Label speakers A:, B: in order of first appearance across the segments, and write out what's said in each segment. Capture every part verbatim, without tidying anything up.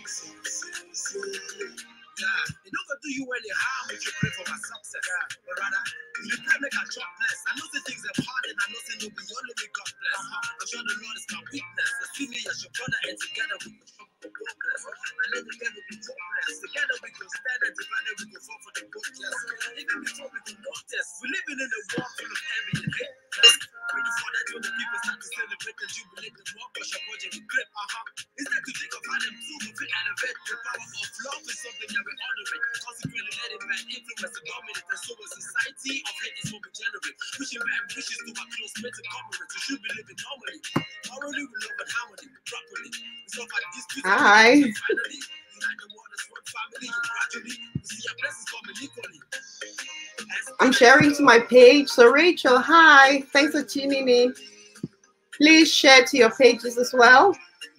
A: Yeah, you don't go do you any harm if you pray for my success. Yeah. But rather, if you pray, make a chop bless. I know the things are hard and I know the new beyond me, God bless. I'm sure the Lord is my weakness. So see me as your brother and together we will show for progress. I let the devil be hopeless. Together we can stand and divided we can fall for the goodness. Even before we can notice, we're living in a world full of envy and hate. When you fall that when the people start to celebrate and jubilate, the more push your project and grip. Uh-huh. Instead to think of how them two will elevate the power of love is something that we honor it. Consequently, let it bad influence the dominant and so a society of hate is what we generate. Pushing back wishes to our close mates and comrades. We should be living normally. Morally, we love and harmony, properly. We solve our disputes. Hi. Finally, unite the world as one family. Gradually, we see our blessings coming equally. I'm sharing to my page. So Rachel, hi. Thanks for tuning in. Please share to your pages as well.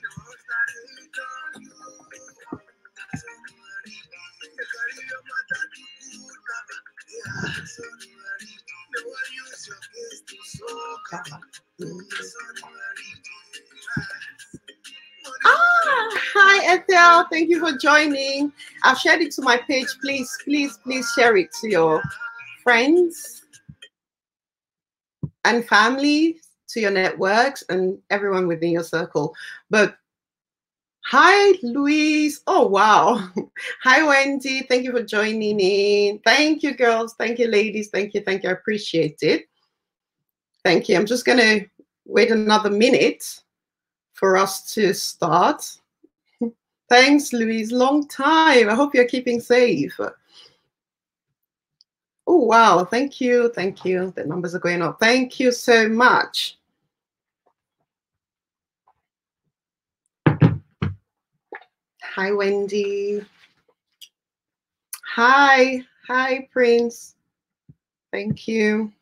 A: Ah, hi Ethel, thank you for joining. I've shared it to my page. Please, please, please share it to your friends and family, to your networks and everyone within your circle. But hi, Louise. Oh, wow. Hi, Wendy. Thank you for joining in. Thank you, girls. Thank you, ladies. Thank you. Thank you. I appreciate it. Thank you. I'm just going to wait another minute for us to start. Thanks, Louise. Long time. I hope you're keeping safe. Oh, wow. Thank you. Thank you. The numbers are going up. Thank you so much. Hi, Wendy. Hi. Hi, Prince. Thank you.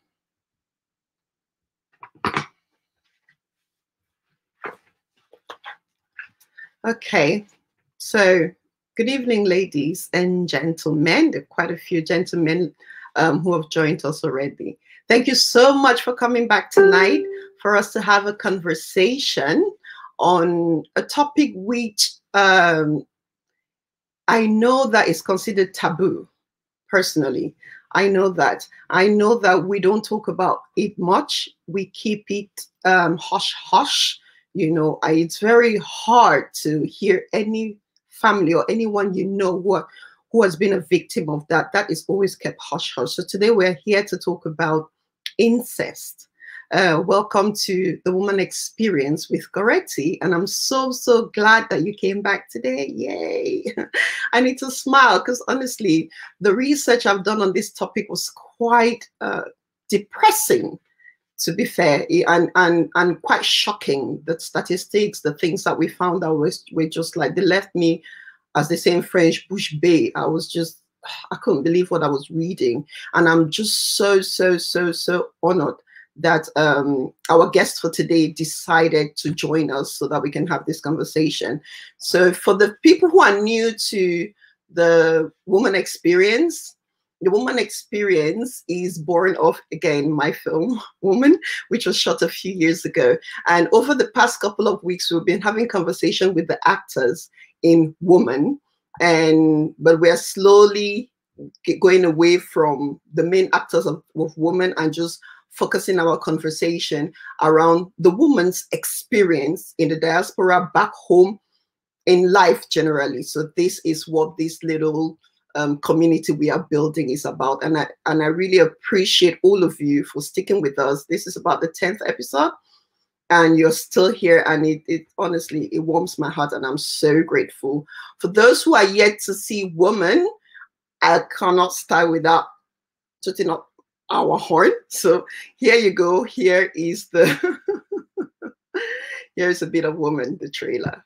A: Okay. So, good evening, ladies and gentlemen. There are quite a few gentlemen um, who have joined us already. Thank you so much for coming back tonight for us to have a conversation on a topic which um, I know that is considered taboo, personally. I know that. I know that we don't talk about it much. We keep it um, hush hush. You know, I, it's very hard to hear any family or anyone you know who, who has been a victim of that. That is always kept hush hush. So today we're here to talk about incest. Uh, welcome to the Woman Experience with Goretti, and I'm so so glad that you came back today. Yay! I need to smile because honestly, the research I've done on this topic was quite uh, depressing, to be fair, and and and quite shocking. The statistics, the things that we found out was were just like they left me, as they say in French, bouche bée. I was just I couldn't believe what I was reading, and I'm just so so so so honored that um, our guest for today decided to join us so that we can have this conversation. So for the people who are new to the Woman Experience, the Woman Experience is born of, again, my film, Woman, which was shot a few years ago. And over the past couple of weeks, we've been having conversation with the actors in Woman, and but we're slowly going away from the main actors of, of Woman and just focusing our conversation around the woman's experience in the diaspora back home in life generally. So this is what this little um, community we are building is about. And I, and I really appreciate all of you for sticking with us. This is about the tenth episode and you're still here. And it, it honestly, it warms my heart and I'm so grateful. For those who are yet to see Woman, I cannot start without putting up our horn. So here you go. Here is the here's a bit of Woman, the trailer.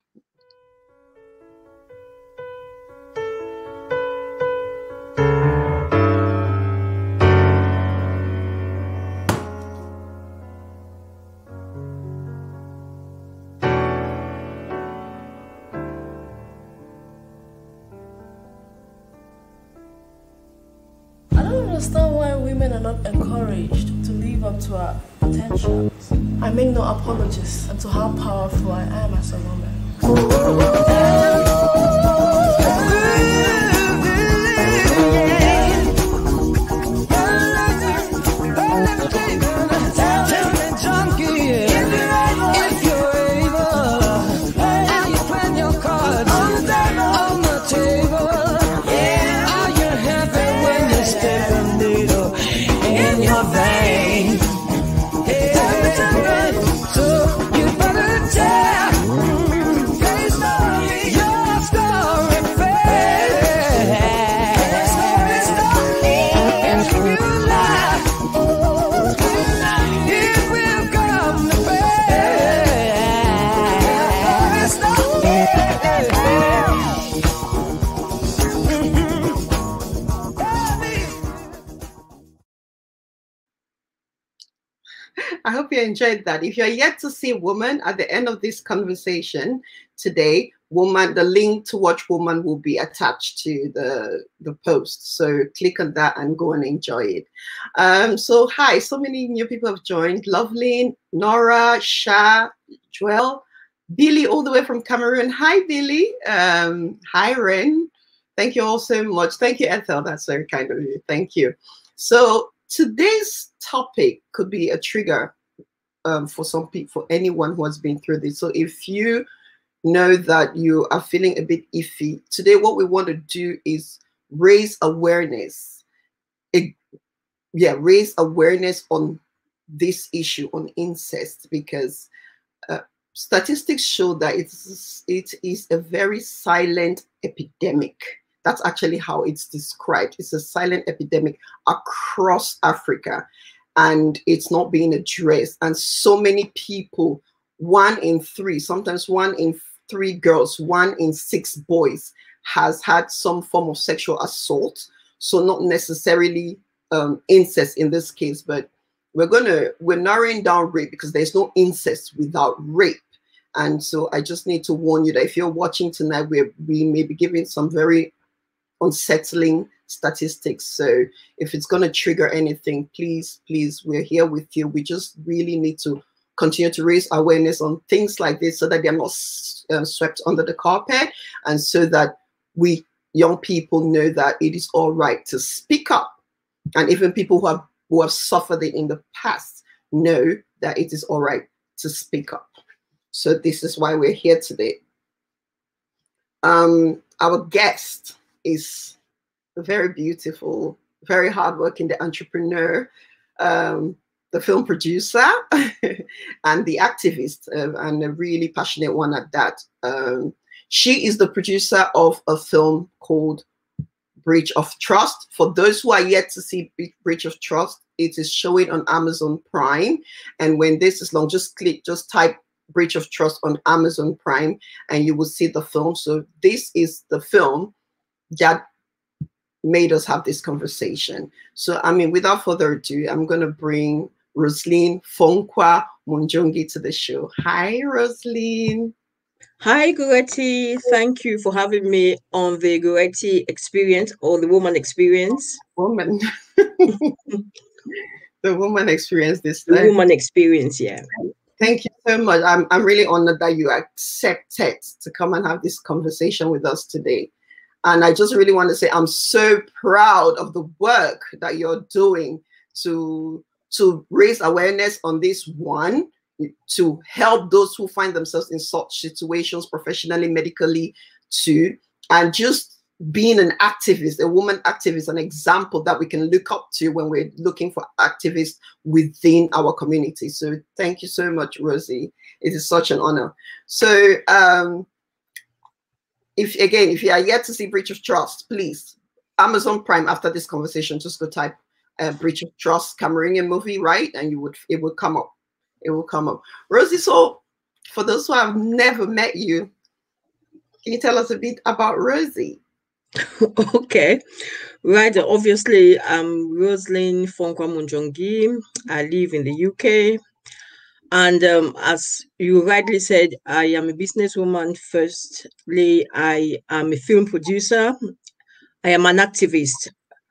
B: Understand why women are not encouraged to live up to our potentials. I make no apologies to how powerful I am as a woman.
A: I hope you enjoyed that. If you're yet to see Woman, at the end of this conversation today, Woman, the link to watch Woman will be attached to the, the post. So click on that and go and enjoy it. Um, so hi, so many new people have joined. Loveline, Nora, Shah, Joel, Billy all the way from Cameroon. Hi, Billy. Um, hi, Ren. Thank you all so much. Thank you, Ethel. That's very kind of you. Thank you. So today's topic could be a trigger um, for some people, for anyone who has been through this. So if you know that you are feeling a bit iffy, today what we want to do is raise awareness. It, yeah, raise awareness on this issue, on incest, because uh, statistics show that it's, it is a very silent epidemic. That's actually how it's described. It's a silent epidemic across Africa, and it's not being addressed. And so many people, one in three, sometimes one in three girls, one in six boys has had some form of sexual assault. So not necessarily um, incest in this case, but we're gonna, we're narrowing down rape because there's no incest without rape. And so I just need to warn you that if you're watching tonight, we we may be giving some very unsettling statistics. So if it's going to trigger anything, please, please, we're here with you. We just really need to continue to raise awareness on things like this so that they're not uh, swept under the carpet, and so that we young people know that it is all right to speak up. And even people who have, who have suffered it in the past know that it is all right to speak up. So this is why we're here today. Um, our guest is a very beautiful, very hardworking, the entrepreneur, um, the film producer, and the activist, uh, and a really passionate one at that. Um, she is the producer of a film called Breach of Trust. For those who are yet to see Breach of Trust, it is showing on Amazon Prime. And when this is long, just click, just type Breach of Trust on Amazon Prime, and you will see the film. So this is the film that made us have this conversation. So, I mean, without further ado, I'm going to bring Roseline Fonkwa Moundjongui to the show. Hi, Roseline.
C: Hi, Goretti. Thank you for having me on the Goretti experience, or the woman experience.
A: Woman. The woman experience this
C: The
A: time.
C: woman experience, yeah.
A: Thank you so much. I'm, I'm really honored that you accepted to come and have this conversation with us today. And I just really want to say I'm so proud of the work that you're doing to, to raise awareness on this one, to help those who find themselves in such situations professionally, medically too, and just being an activist, a woman activist, an example that we can look up to when we're looking for activists within our community. So thank you so much, Rosie. It is such an honor. So um, if again, if you are yet to see Breach of Trust, please, Amazon Prime, after this conversation, just go type uh, Breach of Trust Cameroonian movie, right? And you would, it will come up. It will come up. Rosie, so for those who have never met you, can you tell us a bit about Rosie?
C: Okay, right. Obviously, I'm Roseline Fonkwa Moundjongui. I live in the U K. And um, as you rightly said, I am a businesswoman. Firstly, I am a film producer. I am an activist.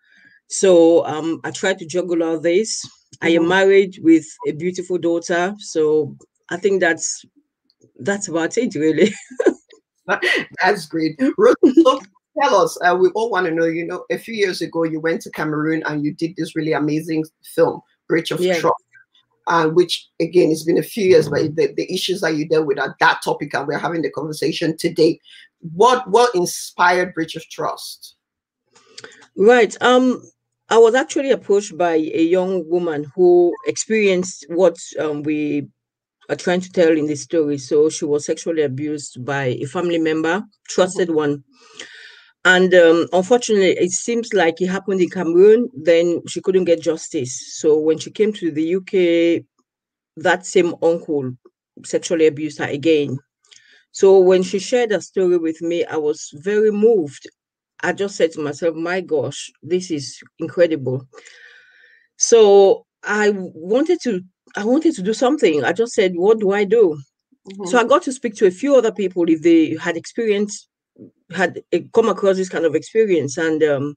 C: So um, I try to juggle all this. I am married with a beautiful daughter. So I think that's that's about it, really.
A: That's great. Rosie, so tell us, uh, we all want to know, you know, a few years ago, you went to Cameroon and you did this really amazing film, Breach of
C: Yeah.
A: Trust. Uh, which again, it's been a few years, but the, the issues that you dealt with are that topic, and we're having the conversation today. What what inspired Breach of Trust?
C: Right. Um, I was actually approached by a young woman who experienced what um, we are trying to tell in this story. So she was sexually abused by a family member, trusted mm-hmm. one. And um, unfortunately, it seems like it happened in Cameroon. Then she couldn't get justice. So when she came to the U K, that same uncle sexually abused her again. So when she shared her story with me, I was very moved. I just said to myself, my gosh, this is incredible. So I wanted to I wanted to do something. I just said, what do I do? Mm-hmm. So I got to speak to a few other people if they had experienced, had come across this kind of experience. And um,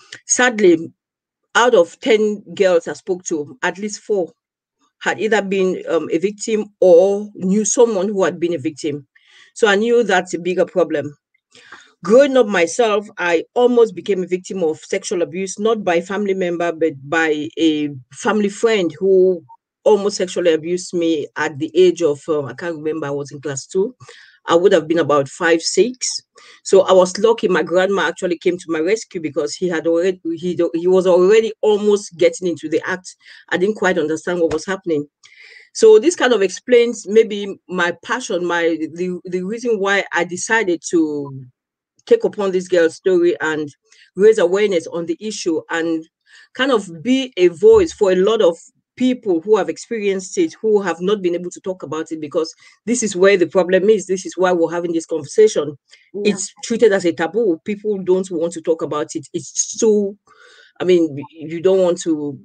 C: sadly, out of ten girls I spoke to, at least four had either been um, a victim or knew someone who had been a victim. So I knew that's a bigger problem. Growing up myself, I almost became a victim of sexual abuse, not by a family member, but by a family friend who almost sexually abused me at the age of, um, I can't remember, I was in class two. I would have been about five, six. So I was lucky my grandma actually came to my rescue because he had already, he, he was already almost getting into the act. I didn't quite understand what was happening. So this kind of explains maybe my passion, my the, the reason why I decided to take upon this girl's story and raise awareness on the issue and kind of be a voice for a lot of people who have experienced it, who have not been able to talk about it, because this is where the problem is. This is why we're having this conversation. Yeah. It's treated as a taboo. People don't want to talk about it. It's too, I mean, you don't want to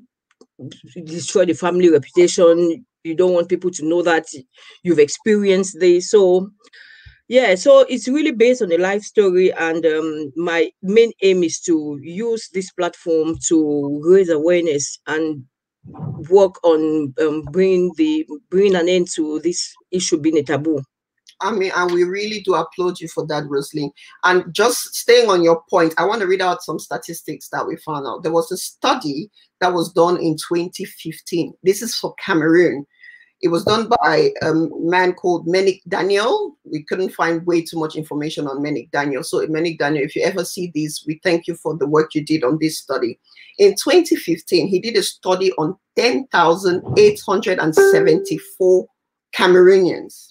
C: destroy the family reputation. You don't want people to know that you've experienced this. So yeah, so it's really based on a life story, and um, my main aim is to use this platform to raise awareness and work on um, bringing the bringing an end to this issue being a taboo.
A: I mean, and we really do applaud you for that, Roseline. And just staying on your point, I want to read out some statistics that we found out. There was a study that was done in twenty fifteen. This is for Cameroon. It was done by a man called Menik Daniel. We couldn't find way too much information on Menik Daniel. So Menik Daniel, if you ever see this, we thank you for the work you did on this study. In twenty fifteen, he did a study on ten thousand eight hundred seventy-four Cameroonians.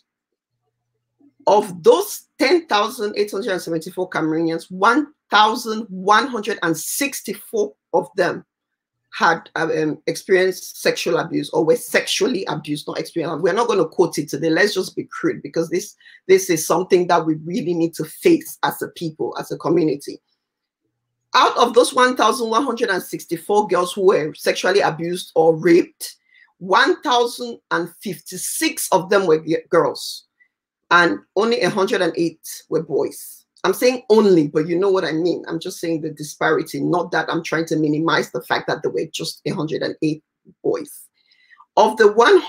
A: Of those ten thousand eight hundred seventy-four Cameroonians, one thousand one hundred sixty-four of them had um, experienced sexual abuse or were sexually abused, not experienced. We're not going to quote it today. Let's just be crude, because this, this is something that we really need to face as a people, as a community. Out of those one thousand one hundred sixty-four girls who were sexually abused or raped, one thousand fifty-six of them were girls, and only one hundred eight were boys. I'm saying only, but you know what I mean. I'm just saying the disparity, not that I'm trying to minimize the fact that there were just one hundred eight boys. Of the one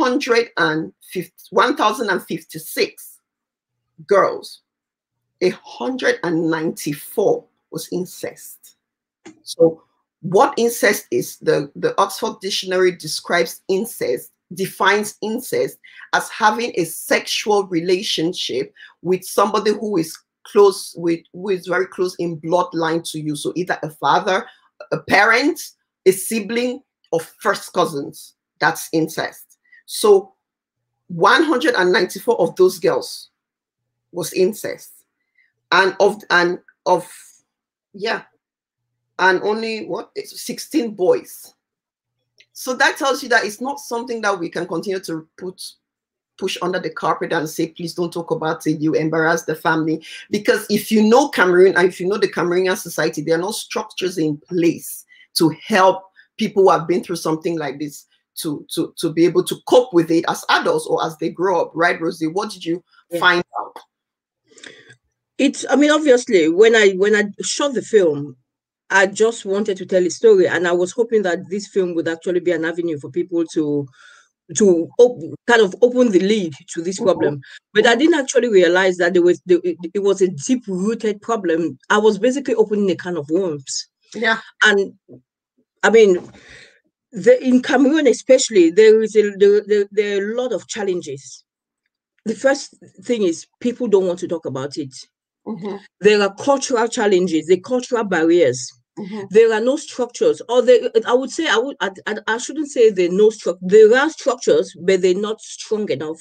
A: thousand fifty-six girls, one hundred ninety-four was incest. So what incest is, the, the Oxford Dictionary describes incest, defines incest as having a sexual relationship with somebody who is close with, who is very close in bloodline to you. So either a father, a parent, a sibling, or first cousins. That's incest. So one hundred ninety-four of those girls was incest, and of and of yeah, and only what sixteen boys. So that tells you that it's not something that we can continue to put push under the carpet and say, please don't talk about it, you embarrass the family. Because if you know Cameroon, and if you know the Cameroonian society, there are no structures in place to help people who have been through something like this to, to, to be able to cope with it as adults or as they grow up. Right, Rosie? What did you yeah. find out?
C: It's, I mean, obviously, when I when I shot the film, I just wanted to tell a story, and I was hoping that this film would actually be an avenue for people to to op kind of open the lid to this problem. Mm-hmm. But I didn't actually realize that there was the, it was a deep-rooted problem. I was basically opening a can of worms.
A: Yeah.
C: And I mean, the, in Cameroon especially, there is a there, there, there are a lot of challenges. The first thing is people don't want to talk about it. Mm-hmm. There are cultural challenges, the cultural barriers. Mm-hmm. There are no structures, or they, I would say, I would, I, I shouldn't say there are no structure. There are structures, but they're not strong enough.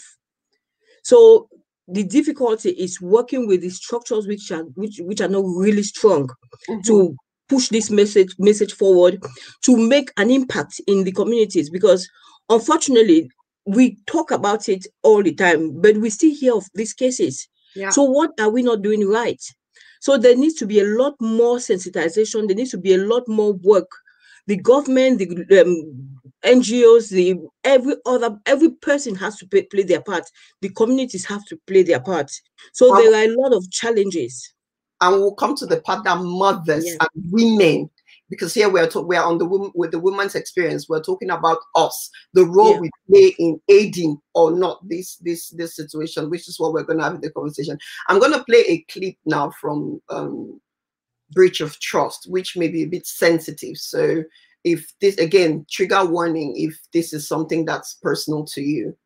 C: So the difficulty is working with the structures which are which which are not really strong, mm-hmm. to push this message message forward, to make an impact in the communities. Because unfortunately, we talk about it all the time, but we still hear of these cases. Yeah. So what are we not doing right? So there needs to be a lot more sensitization. There needs to be a lot more work. The government, the um, N G Os, the every other every person has to play, play their part. The communities have to play their part. So
A: Um,
C: there are a lot of challenges.
A: and we'll come to the part that mothers
C: Yeah.
A: and women, because here we are talking, we are on the woman with the woman's experience. We're talking about us, the role
C: Yeah.
A: we play in aiding or not this this this situation, which is what we're going to have in the conversation. I'm going to play a clip now from um, Breach of Trust, which may be a bit sensitive. So if this, again, trigger warning if this is something that's personal to you.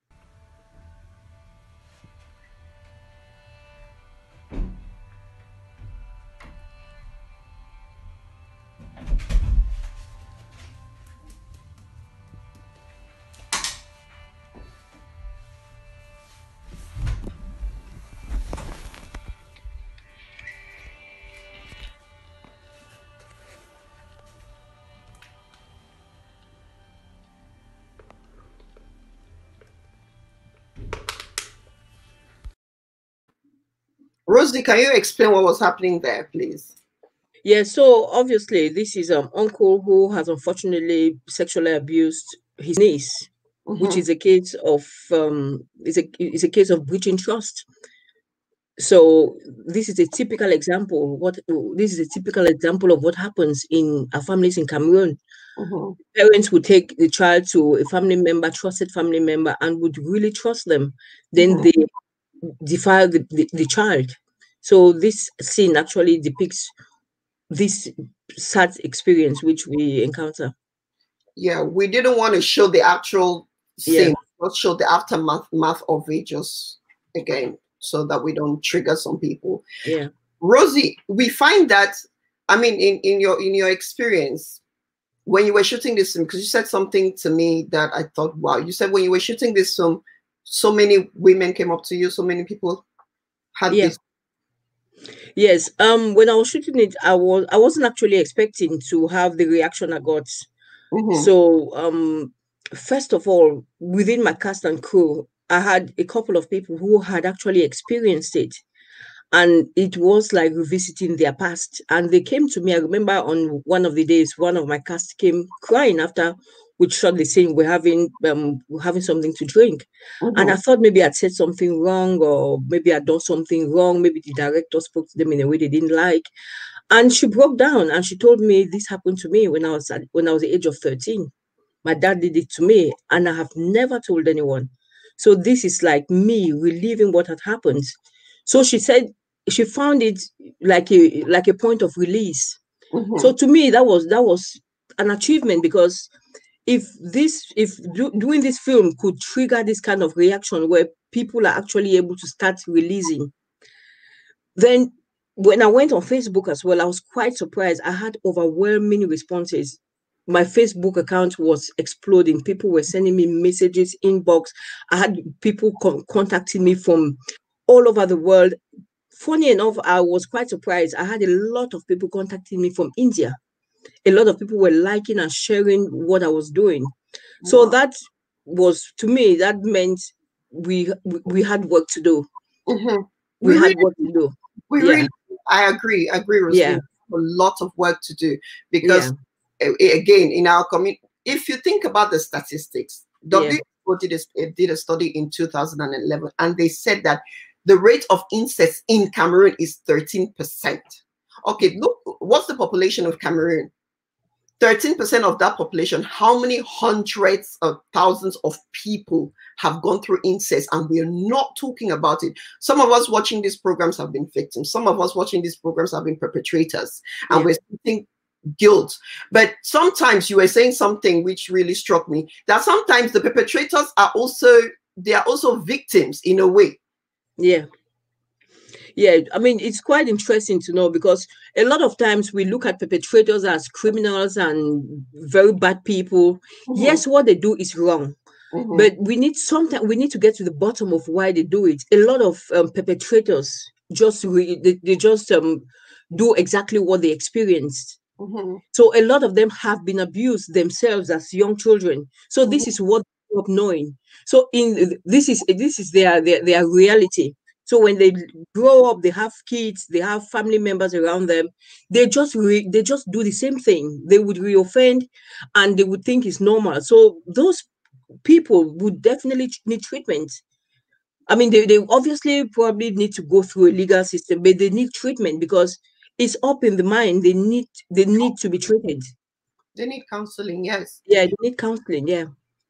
A: Rosie, can you explain what was happening there, please?
C: Yeah, so obviously this is an uncle who has unfortunately sexually abused his niece, mm-hmm. which is a case of um is a is a case of breaching trust. So this is a typical example. What this is a typical example of what happens in our families in Cameroon. Mm-hmm. Parents would take the child to a family member, trusted family member, and would really trust them. Then mm-hmm. they defile the, the, the child. So this scene actually depicts this sad experience which we encounter.
A: Yeah, we didn't want to show the actual scene, yeah. Let's show the aftermath math of it just again, so that we don't trigger some people.
C: Yeah.
A: Rosie, we find that, I mean, in, in your in your experience, when you were shooting this film, because you said something to me that I thought, wow, you said when you were shooting this film, so many women came up to you, so many people had
C: yeah.
A: this.
C: Yes. Um, when I was shooting it, I was I wasn't actually expecting to have the reaction I got. Mm-hmm. So um first of all, within my cast and crew, I had a couple of people who had actually experienced it. And it was like revisiting their past. And they came to me. I remember on one of the days, one of my cast came crying after we shot the scene. We're having um we're having something to drink. Mm-hmm. And I thought maybe I'd said something wrong, or maybe I'd done something wrong. Maybe the director spoke to them in a way they didn't like. And she broke down and she told me this happened to me when I was at, when I was the age of thirteen. My dad did it to me, and I have never told anyone. So this is like me reliving what had happened. So she said she found it like a like a point of release. Mm-hmm. So to me, that was that was an achievement, because if this if do, doing this film could trigger this kind of reaction where people are actually able to start releasing, then when I went on Facebook as well, I was quite surprised. I had overwhelming responses. My Facebook account was exploding. People were sending me messages, inbox. I had people co- contacting me from all over the world. Funny enough, I was quite surprised. I had a lot of people contacting me from India. A lot of people were liking and sharing what I was doing. So wow. That was, to me, that meant we we, we had work to do. Mm-hmm. We, we had really, work to do.
A: We yeah. really, I agree, I agree, Roseline. Yeah. A lot of work to do, because yeah. again, in our community, if you think about the statistics, W H O yeah. did, a, did a study in two thousand eleven, and they said that the rate of incest in Cameroon is thirteen percent. Okay, look, what's the population of Cameroon? thirteen percent of that population, how many hundreds of thousands of people have gone through incest, and we're not talking about it? Some of us watching these programs have been victims. Some of us watching these programs have been perpetrators, and yeah. we're thinking guilt. But sometimes you were saying something which really struck me, that sometimes the perpetrators are also, they are also victims in a way.
C: Yeah. Yeah, I mean, it's quite interesting to know, because a lot of times we look at perpetrators as criminals and very bad people. Mm-hmm. Yes, what they do is wrong, mm-hmm. but we need sometimes we need to get to the bottom of why they do it. A lot of um, perpetrators just re they, they just um, do exactly what they experienced. Mm-hmm. So a lot of them have been abused themselves as young children. So mm-hmm. this is what they grew up knowing. So in this is this is their their, their reality. So when they grow up, they have kids, they have family members around them, they just re they just do the same thing. They would reoffend and they would think it's normal. So those people would definitely need treatment. I mean, they, they obviously probably need to go through a legal system, but they need treatment because it's up in the mind. They need they need to be treated.
A: They need counseling, yes.
C: Yeah, they need counseling, yeah.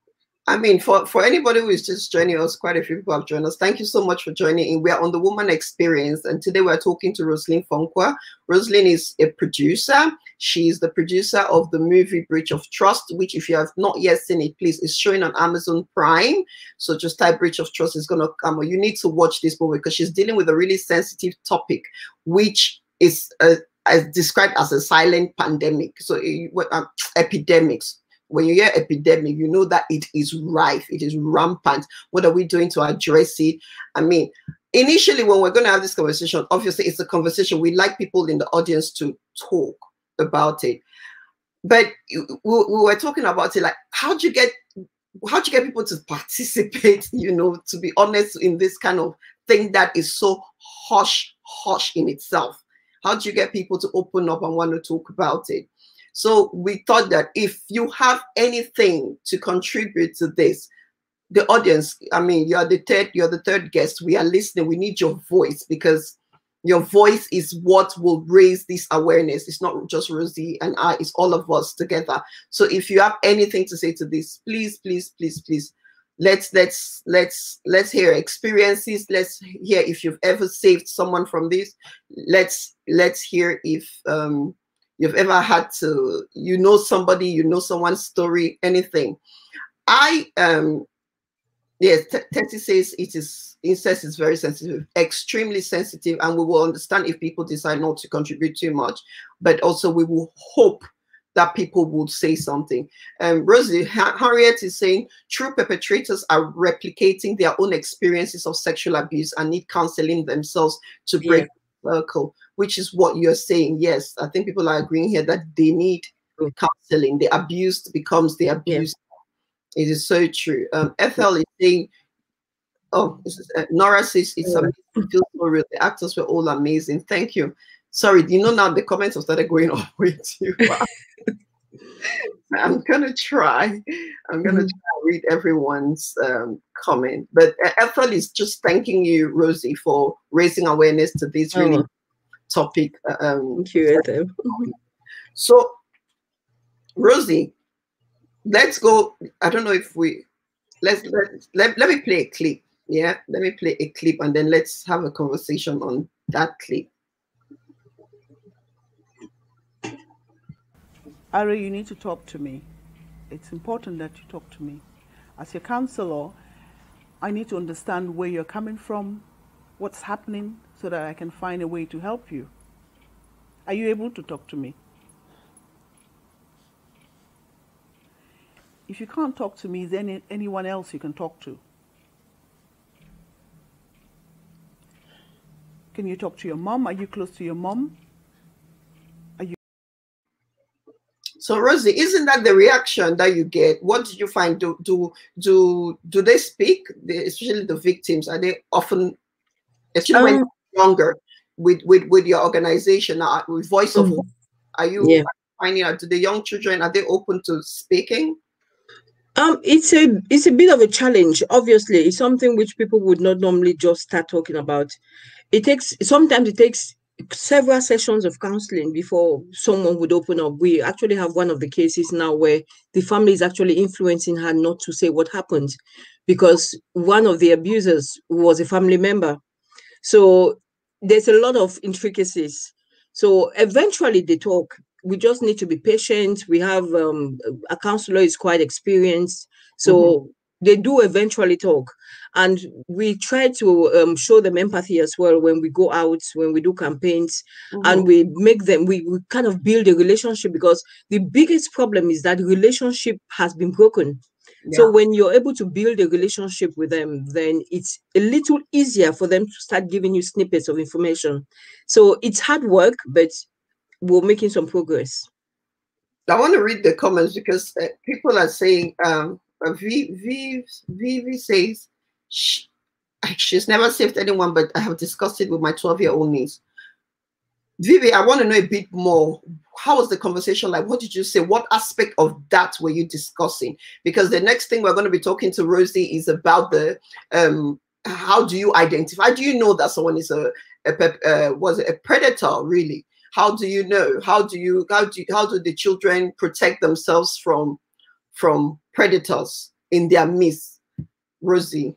A: I mean, for, for anybody who is just joining us, quite a few people have joined us. Thank you so much for joining in. We are on the Woman Experience, and today we're talking to Roseline Fonkwa. Roseline is a producer. She's the producer of the movie Breach of Trust, which, if you have not yet seen it, please, is showing on Amazon Prime. So just type Breach of Trust, is going to come. You need to watch this movie because she's dealing with a really sensitive topic, which is uh, as described as a silent pandemic. So uh, epidemics. When you hear epidemic, you know that it is rife, it is rampant. What are we doing to address it? I mean, initially, when we're going to have this conversation, obviously it's a conversation. We like people in the audience to talk about it. But we, we were talking about it, like, how do you get, how do you get people to participate, you know, to be honest, in this kind of thing that is so hush, hush in itself? How do you get people to open up and want to talk about it? So we thought that if you have anything to contribute to this, the audience, I mean, you're the third, you're the third guest. We are listening. We need your voice because your voice is what will raise this awareness. It's not just Rosie and I, it's all of us together. So if you have anything to say to this, please, please, please, please, let's let's let's let's hear experiences. Let's hear if you've ever saved someone from this. Let's let's hear if um you've ever had to, you know, somebody, you know, someone's story, anything. I, um, yes, Tessie says it is, incest is very sensitive, extremely sensitive, and we will understand if people decide not to contribute too much, but also we will hope that people would say something. Um, Rosie, Harriet is saying, true perpetrators are replicating their own experiences of sexual abuse and need counseling themselves to break yeah. the circle. Which is what you're saying. Yes, I think people are agreeing here that they need counseling. The abused becomes the abused. Yeah. It is so true. Um, Ethel is saying, oh, this is, uh, Nora says, it's yeah. amazing. It feels so real. The actors were all amazing. Thank you. Sorry, you know now the comments have started going on with you. I'm going to try. I'm going to mm-hmm. try to read everyone's um, comment. But uh, Ethel is just thanking you, Rosie, for raising awareness to this really oh. topic. Um,
C: Thank you.
A: So, Rosie, let's go. I don't know if we let's let, let let me play a clip. Yeah, let me play a clip and then let's have a conversation on that clip.
D: Ari, you need to talk to me. It's important that you talk to me. As your counselor, I need to understand where you're coming from, what's happening, so that I can find a way to help you. Are you able to talk to me? If you can't talk to me, is there any, anyone else you can talk to? Can you talk to your mom? Are you close to your mom? Are you?
A: So Rosie, isn't that the reaction that you get? What did you find? Do do do do they speak? Especially the victims, are they often, especially um, when you're younger, with with with your organization, uh, with Voice of Hope? Are you yeah. finding out? Do the young children, are they open to speaking?
C: Um, it's a it's a bit of a challenge. Obviously, it's something which people would not normally just start talking about. It takes sometimes it takes several sessions of counseling before someone would open up. We actually have one of the cases now where the family is actually influencing her not to say what happened because one of the abusers was a family member. So there's a lot of intricacies. So eventually they talk. We just need to be patient. We have um, a counselor is quite experienced. So mm-hmm. they do eventually talk. And we try to um, show them empathy as well when we go out, when we do campaigns, mm-hmm. and we make them, we, we kind of build a relationship because the biggest problem is that relationship has been broken. Yeah. So when you're able to build a relationship with them, then it's a little easier for them to start giving you snippets of information. So it's hard work, but we're making some progress.
A: I want to read the comments because uh, people are saying, um, V, v, Vivi says, she's never saved anyone, but I have discussed it with my twelve-year-old niece. Vivi, I want to know a bit more. How was the conversation like? What did you say? What aspect of that were you discussing? Because the next thing we're going to be talking to Rosie is about the um how do you identify? How do you know that someone is a, a uh, was it a predator really? How do you know? How do you how do you, how do the children protect themselves from from predators in their midst? Rosie.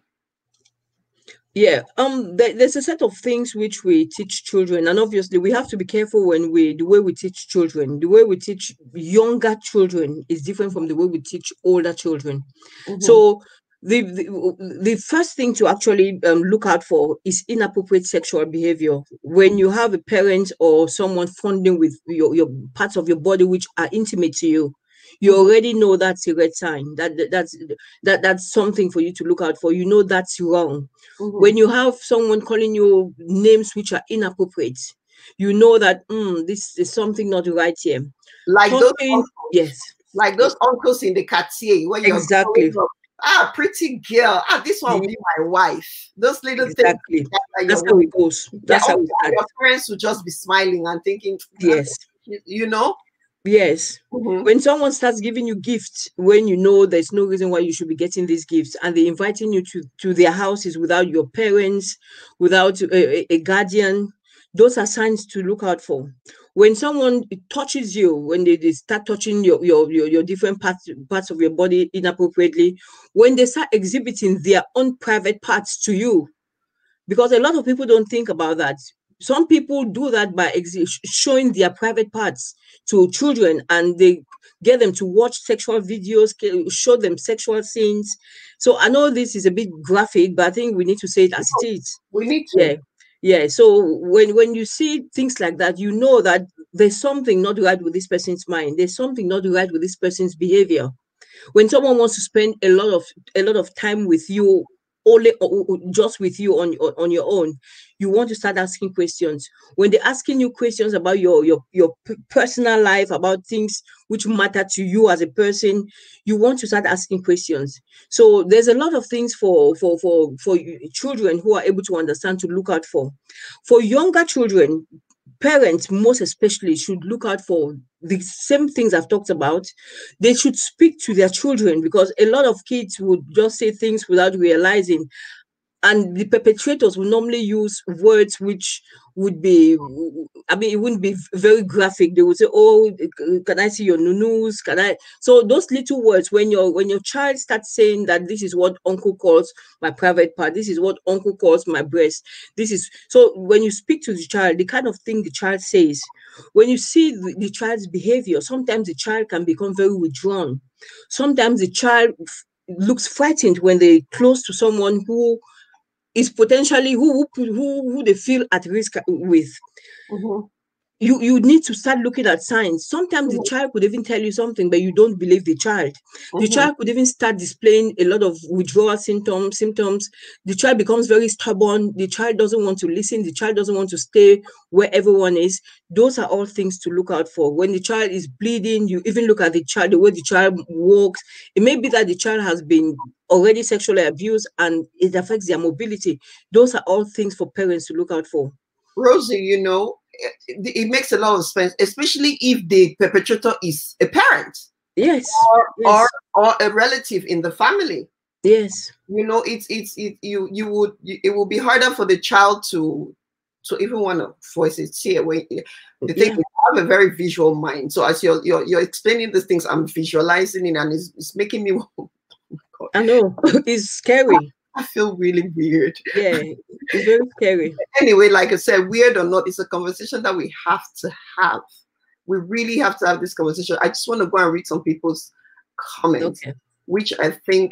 C: Yeah, um, there, there's a set of things which we teach children, and obviously we have to be careful when we the way we teach children. The way we teach younger children is different from the way we teach older children. Mm-hmm. So the, the the first thing to actually um, look out for is inappropriate sexual behavior. When you have a parent or someone funding with your, your parts of your body which are intimate to you, you already know that's a red sign. That, that that's that that's something for you to look out for. You know that's wrong. Mm-hmm. When you have someone calling you names which are inappropriate, you know that mm, this is something not right here.
A: Like
C: Touching,
A: those uncles,
C: yes,
A: like those uncles in the quartier where you're
C: exactly.
A: Up, ah, pretty girl. Ah, this one will be my wife. Those little
C: exactly.
A: things. Like
C: that's how it goes. That's how it
A: your parents would just be smiling and thinking,
C: yes,
A: you know.
C: Yes.
A: Mm-hmm.
C: When someone starts giving you gifts, when you know there's no reason why you should be getting these gifts, and they're inviting you to, to their houses without your parents, without a, a guardian, those are signs to look out for. When someone touches you, when they, they start touching your, your, your, your different parts, parts of your body inappropriately, when they start exhibiting their own private parts to you, because a lot of people don't think about that. Some people do that by showing their private parts to children, and they get them to watch sexual videos, show them sexual scenes. So I know this is a bit graphic, but I think we need to say it as it is.
A: We need to.
C: Yeah. Yeah. So when, when you see things like that, you know that there's something not right with this person's mind. There's something not right with this person's behavior. When someone wants to spend a lot of a lot of time with you, only just with you on, on your own, you want to start asking questions. When they're asking you questions about your, your, your personal life, about things which matter to you as a person, you want to start asking questions. So there's a lot of things for, for, for, for children who are able to understand to look out for. For younger children, parents most especially should look out for the same things I've talked about. They should speak to their children, because a lot of kids would just say things without realizing. And the perpetrators will normally use words which would be, I mean, it wouldn't be very graphic. They would say, "Oh, can I see your nunus? Can I?" So those little words, when your when your child starts saying that this is what uncle calls my private part, this is what uncle calls my breast, this is so. When you speak to the child, the kind of thing the child says, when you see the, the child's behavior, sometimes the child can become very withdrawn. Sometimes the child looks frightened when they're close to someone who is potentially who who who they feel at risk with. Mm-hmm. You you need to start looking at signs. Sometimes mm-hmm. the child could even tell you something, but you don't believe the child. Mm-hmm. The child could even start displaying a lot of withdrawal symptoms. Symptoms. The child becomes very stubborn. The child doesn't want to listen. The child doesn't want to stay where everyone is. Those are all things to look out for. When the child is bleeding, you even look at the child, the way the child walks. It may be that the child has been already sexually abused and it affects their mobility. Those are all things for parents to look out for.
A: Rosie, you know, it, it makes a lot of sense, especially if the perpetrator is a parent.
C: Yes.
A: Or,
C: yes.
A: or, or a relative in the family.
C: Yes.
A: You know, it's, it's, it, you, you would, it will be harder for the child to, to even want to voice it here. When, the thing
C: Yeah.
A: is, I have a very visual mind. So as you're, you're, you're explaining these things, I'm visualizing it, and it's, it's making me, oh God.
C: I know, it's scary.
A: I feel really weird.
C: Yeah, it's very scary.
A: Anyway, like I said, weird or not, it's a conversation that we have to have. We really have to have this conversation. I just want to go and read some people's comments, okay. which I think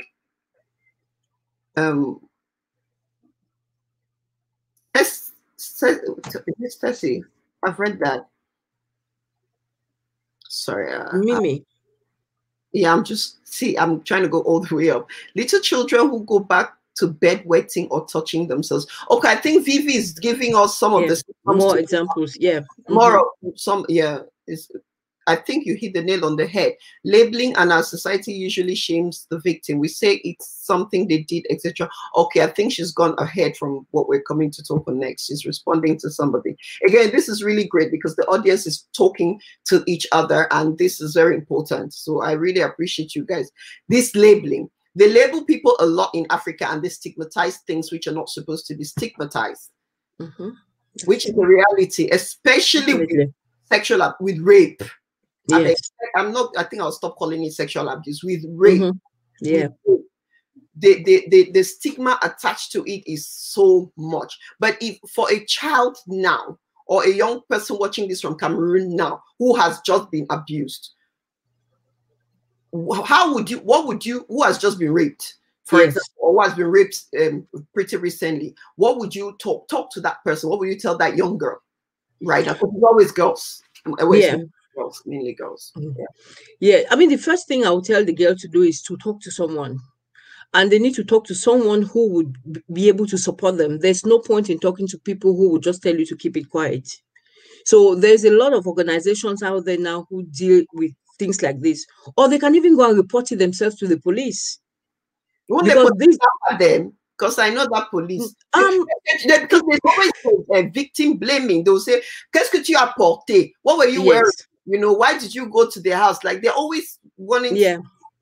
A: um Tess, Tess, Tessie, I've read that. Sorry. Uh,
C: Mimi.
A: I, yeah, I'm just, see, I'm trying to go all the way up. Little children who go back to bed wetting or touching themselves. Okay, I think Vivi is giving us some
C: yeah.
A: of the
C: more examples. Yeah,
A: more mm-hmm. of some. Yeah, it's, I think you hit the nail on the head. Labeling, and our society usually shames the victim. We say it's something they did, et cetera. Okay, I think she's gone ahead from what we're coming to talk on next. She's responding to somebody. Again, this is really great because the audience is talking to each other, and this is very important. So I really appreciate you guys. This labeling. They label people a lot in Africa, and they stigmatize things which are not supposed to be stigmatized, mm-hmm. which is the reality, especially with sexual, with rape. Yes. I'm not, I think I'll stop calling it sexual abuse, with rape. Mm-hmm.
C: Yeah.
A: With rape. The, the, the, the stigma attached to it is so much. But if for a child now, or a young person watching this from Cameroon now, who has just been abused, how would you, what would you, who has just been raped, for yes. example, or who has been raped um, pretty recently, what would you talk, talk to that person? What would you tell that young girl right now? Because it's always girls. Always
C: yeah.
A: girls, mainly girls.
C: Mm-hmm. Yeah. Yeah, I mean, the first thing I would tell the girl to do is to talk to someone. And they need to talk to someone who would be able to support them. There's no point in talking to people who would just tell you to keep it quiet. So there's a lot of organizations out there now who deal with things like this, or they can even go and report it themselves to the police.
A: Won't because they put this, them, because I know that police, um, they, because there's always a victim blaming. They'll say, "Qu'est-ce que tu as porté? What were you yes. wearing? You know, why did you go to their house?" Like they're always wanting.
C: Yeah.
A: To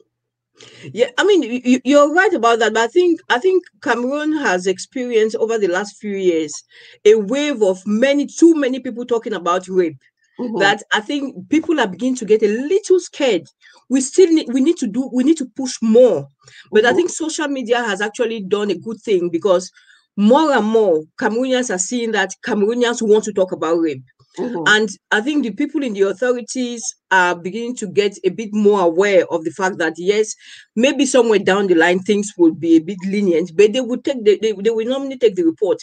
C: Yeah, I mean, you, you're right about that, but I think I think Cameroon has experienced over the last few years a wave of many, too many people talking about rape. Mm-hmm. That I think people are beginning to get a little scared. We still need, we need to do, we need to push more. But mm-hmm. I think social media has actually done a good thing because more and more Cameroonians are seeing that Cameroonians want to talk about rape. Mm-hmm. And I think the people in the authorities are beginning to get a bit more aware of the fact that, yes, maybe somewhere down the line, things will be a bit lenient, but they would take the, they, they will normally take the report.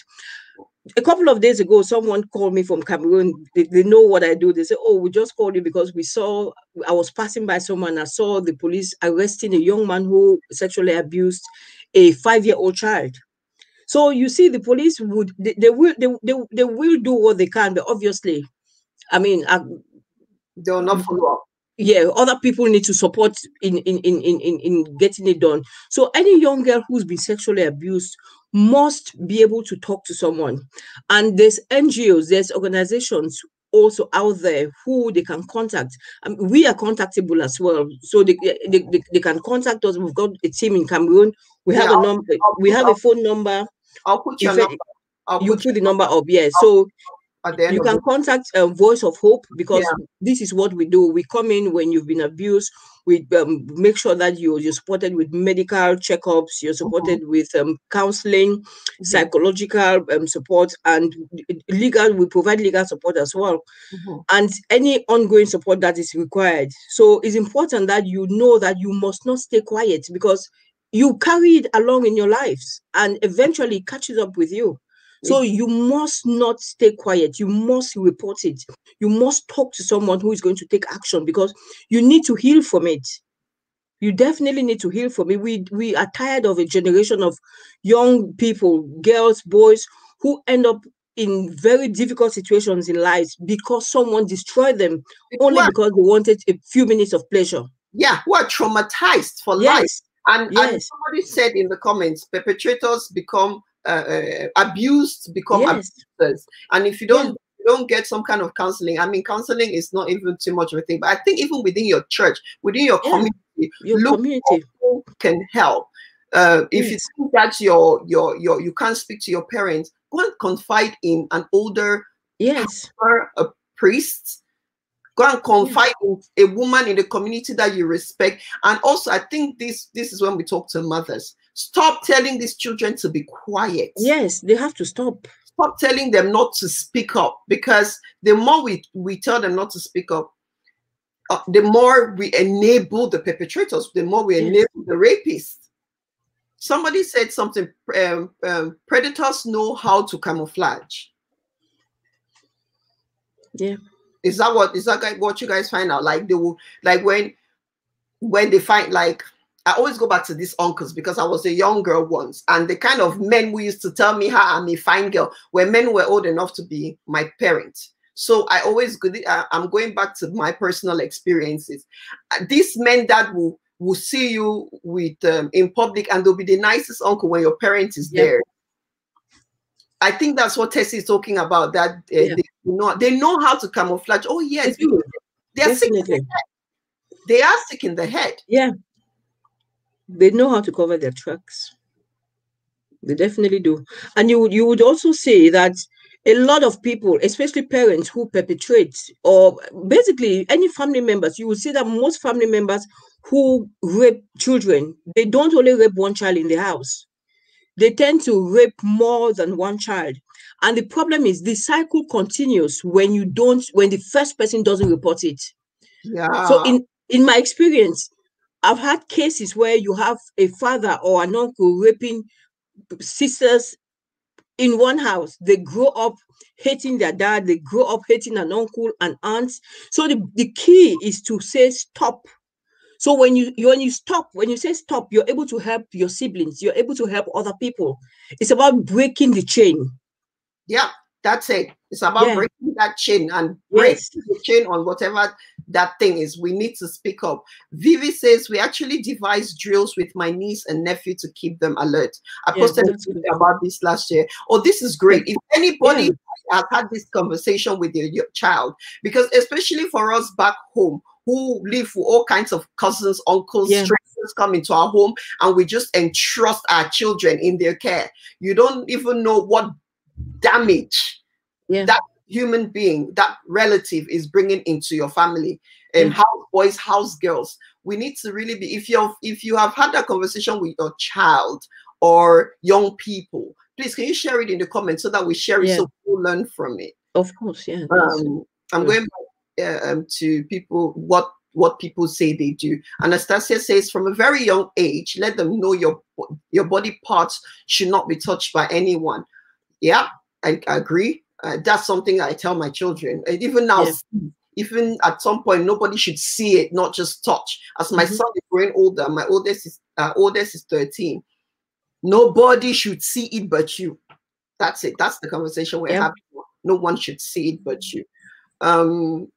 C: A couple of days ago, someone called me from Cameroon. They, they know what I do. They say, "Oh, we just called you because we saw, I was passing by someone. I saw the police arresting a young man who sexually abused a five-year-old child." So you see, the police would, they, they will, they, they, they will do what they can, but obviously, I mean, I,
A: they'll not follow up.
C: Yeah, other people need to support in, in, in, in, in getting it done. So any young girl who's been sexually abused must be able to talk to someone. And there's N G Os, there's organizations also out there who they can contact. I mean, we are contactable as well. So they, they, they, they can contact us. We've got a team in Cameroon. We have yeah, a number. We have a phone number.
A: I'll put your number. I'll
C: you
A: put,
C: put the number up, yes. Yeah. So you can
A: the
C: contact uh, Voice of Hope because yeah. this is what we do. We come in when you've been abused. We um, make sure that you're, you're supported with medical checkups, you're supported mm-hmm. with um, counseling, mm-hmm. psychological um, support, and legal. We provide legal support as well, mm-hmm. and any ongoing support that is required. So it's important that you know that you must not stay quiet because you carry it along in your lives, and eventually it catches up with you. So you must not stay quiet. You must report it. You must talk to someone who is going to take action because you need to heal from it. You definitely need to heal from it. We, we are tired of a generation of young people, girls, boys, who end up in very difficult situations in life because someone destroyed them only what? because they wanted a few minutes of pleasure.
A: Yeah, who are traumatized for
C: yes.
A: life. And,
C: yes.
A: and somebody said in the comments, perpetrators become Uh, uh, abused, become
C: yes.
A: abusers, and if you don't
C: yeah.
A: you don't get some kind of counseling, I mean, counseling is not even too much of a thing. But I think even within your church, within your yeah. community,
C: your
A: look
C: community
A: who can help. Uh, if
C: yes.
A: you think that your your your you can't speak to your parents, go and confide in an older
C: yes
A: pastor, a priest. Go and confide yes. in a woman in the community that you respect. And also, I think this this is when we talk to mothers. Stop telling these children to be quiet.
C: Yes, they have to stop.
A: Stop telling them not to speak up, because the more we, we tell them not to speak up, uh, the more we enable the perpetrators, the more we yes. enable the rapists. Somebody said something, um, um, predators know how to camouflage.
C: Yeah.
A: Is that what, is that what you guys find out? Like they will, like when, when they find, like, I always go back to these uncles because I was a young girl once, and the kind of men who used to tell me how I'm a fine girl were men who were old enough to be my parents. So I always go, I'm going back to my personal experiences. These men that will will see you with um, in public, and they'll be the nicest uncle when your parent is
C: Yeah.
A: there. I think that's what Tessie is talking about. That uh,
C: Yeah.
A: they know they know how to camouflage. Oh yes,
C: They do.
A: they're sick in the
C: Definitely.
A: head. They are sick in the head.
C: Yeah. They know how to cover their tracks. They definitely do. And you would you would also say that a lot of people, especially parents who perpetrate, or basically any family members, you will see that most family members who rape children, they don't only rape one child in the house. They tend to rape more than one child. And the problem is the cycle continues when you don't, when the first person doesn't report it.
A: Yeah.
C: So in, in my experience, I've had cases where you have a father or an uncle raping sisters in one house. They grow up hating their dad, they grow up hating an uncle and aunts. So the, the key is to say stop. So when you, you when you stop, when you say stop, you're able to help your siblings, you're able to help other people. It's about breaking the chain.
A: Yeah, that's it. It's about
C: Yeah.
A: breaking that chain and break
C: Yes.
A: the chain on whatever that thing is. We need to speak up. Vivi says, we actually devised drills with my niece and nephew to keep them alert. I
C: Yeah,
A: posted
C: that's good.
A: about this last year. Oh, this is great. If anybody
C: Yeah.
A: has had this conversation with your, your child, because especially for us back home, who live with all kinds of cousins, uncles,
C: Yeah.
A: strangers come into our home, and we just entrust our children in their care. You don't even know what damage
C: Yeah.
A: that human being, that relative is bringing into your family. And um,
C: Yeah.
A: house boys, house girls. We need to really be, if you're if you have had that conversation with your child or young people, please can you share it in the comments so that we share it,
C: Yeah.
A: so we'll learn from it.
C: Of course, yeah.
A: Um, I'm
C: Yeah.
A: going back uh, um, to people, what what people say they do. Anastasia says, from a very young age, let them know your your body parts should not be touched by anyone. Yeah, I, I agree. Uh, that's something I tell my children. And even now,
C: Yeah.
A: even at some point, nobody should see it, not just touch. As my
C: Mhm.
A: son is growing older, my oldest is uh, oldest is thirteen. Nobody should see it but you. That's it. That's the conversation we're
C: Yeah.
A: having. No one should see it but you. Um,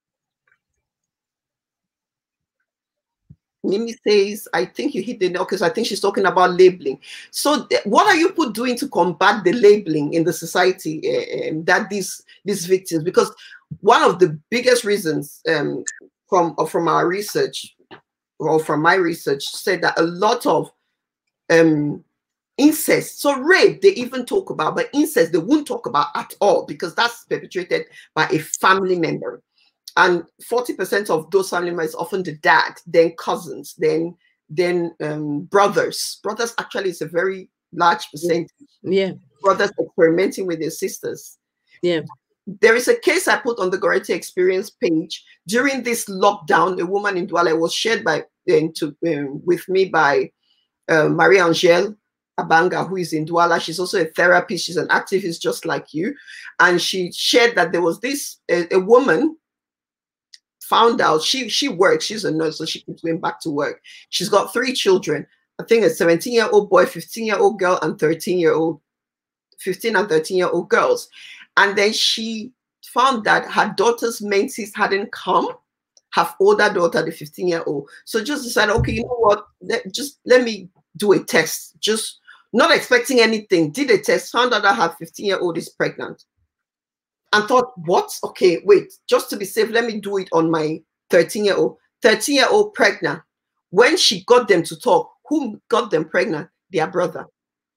A: Mimi says, I think you hit the nail, because I think she's talking about labeling. So what are you put doing to combat the labeling in the society uh, um, that these these victims? Because one of the biggest reasons um, from uh, from our research, or from my research, said that a lot of um, incest, so rape they even talk about, but incest they won't talk about at all, because that's perpetrated by a family member. And forty percent of those family members, often the dad, then cousins, then then um, brothers. Brothers actually is a very large percentage.
C: Yeah.
A: Brothers experimenting with their sisters.
C: Yeah.
A: There is a case I put on the Gorete Experience page during this lockdown. A woman in Douala was shared by uh, to, um, with me by uh, Marie Angèle Abanga, who is in Douala. She's also a therapist. She's an activist just like you, and she shared that there was this a, a woman. Found out she she works, she's a nurse, so she keeps going back to work. She's got three children. I think a seventeen year old boy, fifteen year old girl, and thirteen year old, fifteen and thirteen year old girls. And then she found that her daughter's menses hadn't come, her older daughter, the fifteen year old. So just decided, okay, you know what, let, just let me do a test. Just not expecting anything, did a test, found out that her fifteen year old is pregnant. And thought, what? Okay, wait, just to be safe, let me do it on my thirteen year old. thirteen year old pregnant. When she got them to talk, who got them pregnant? Their brother.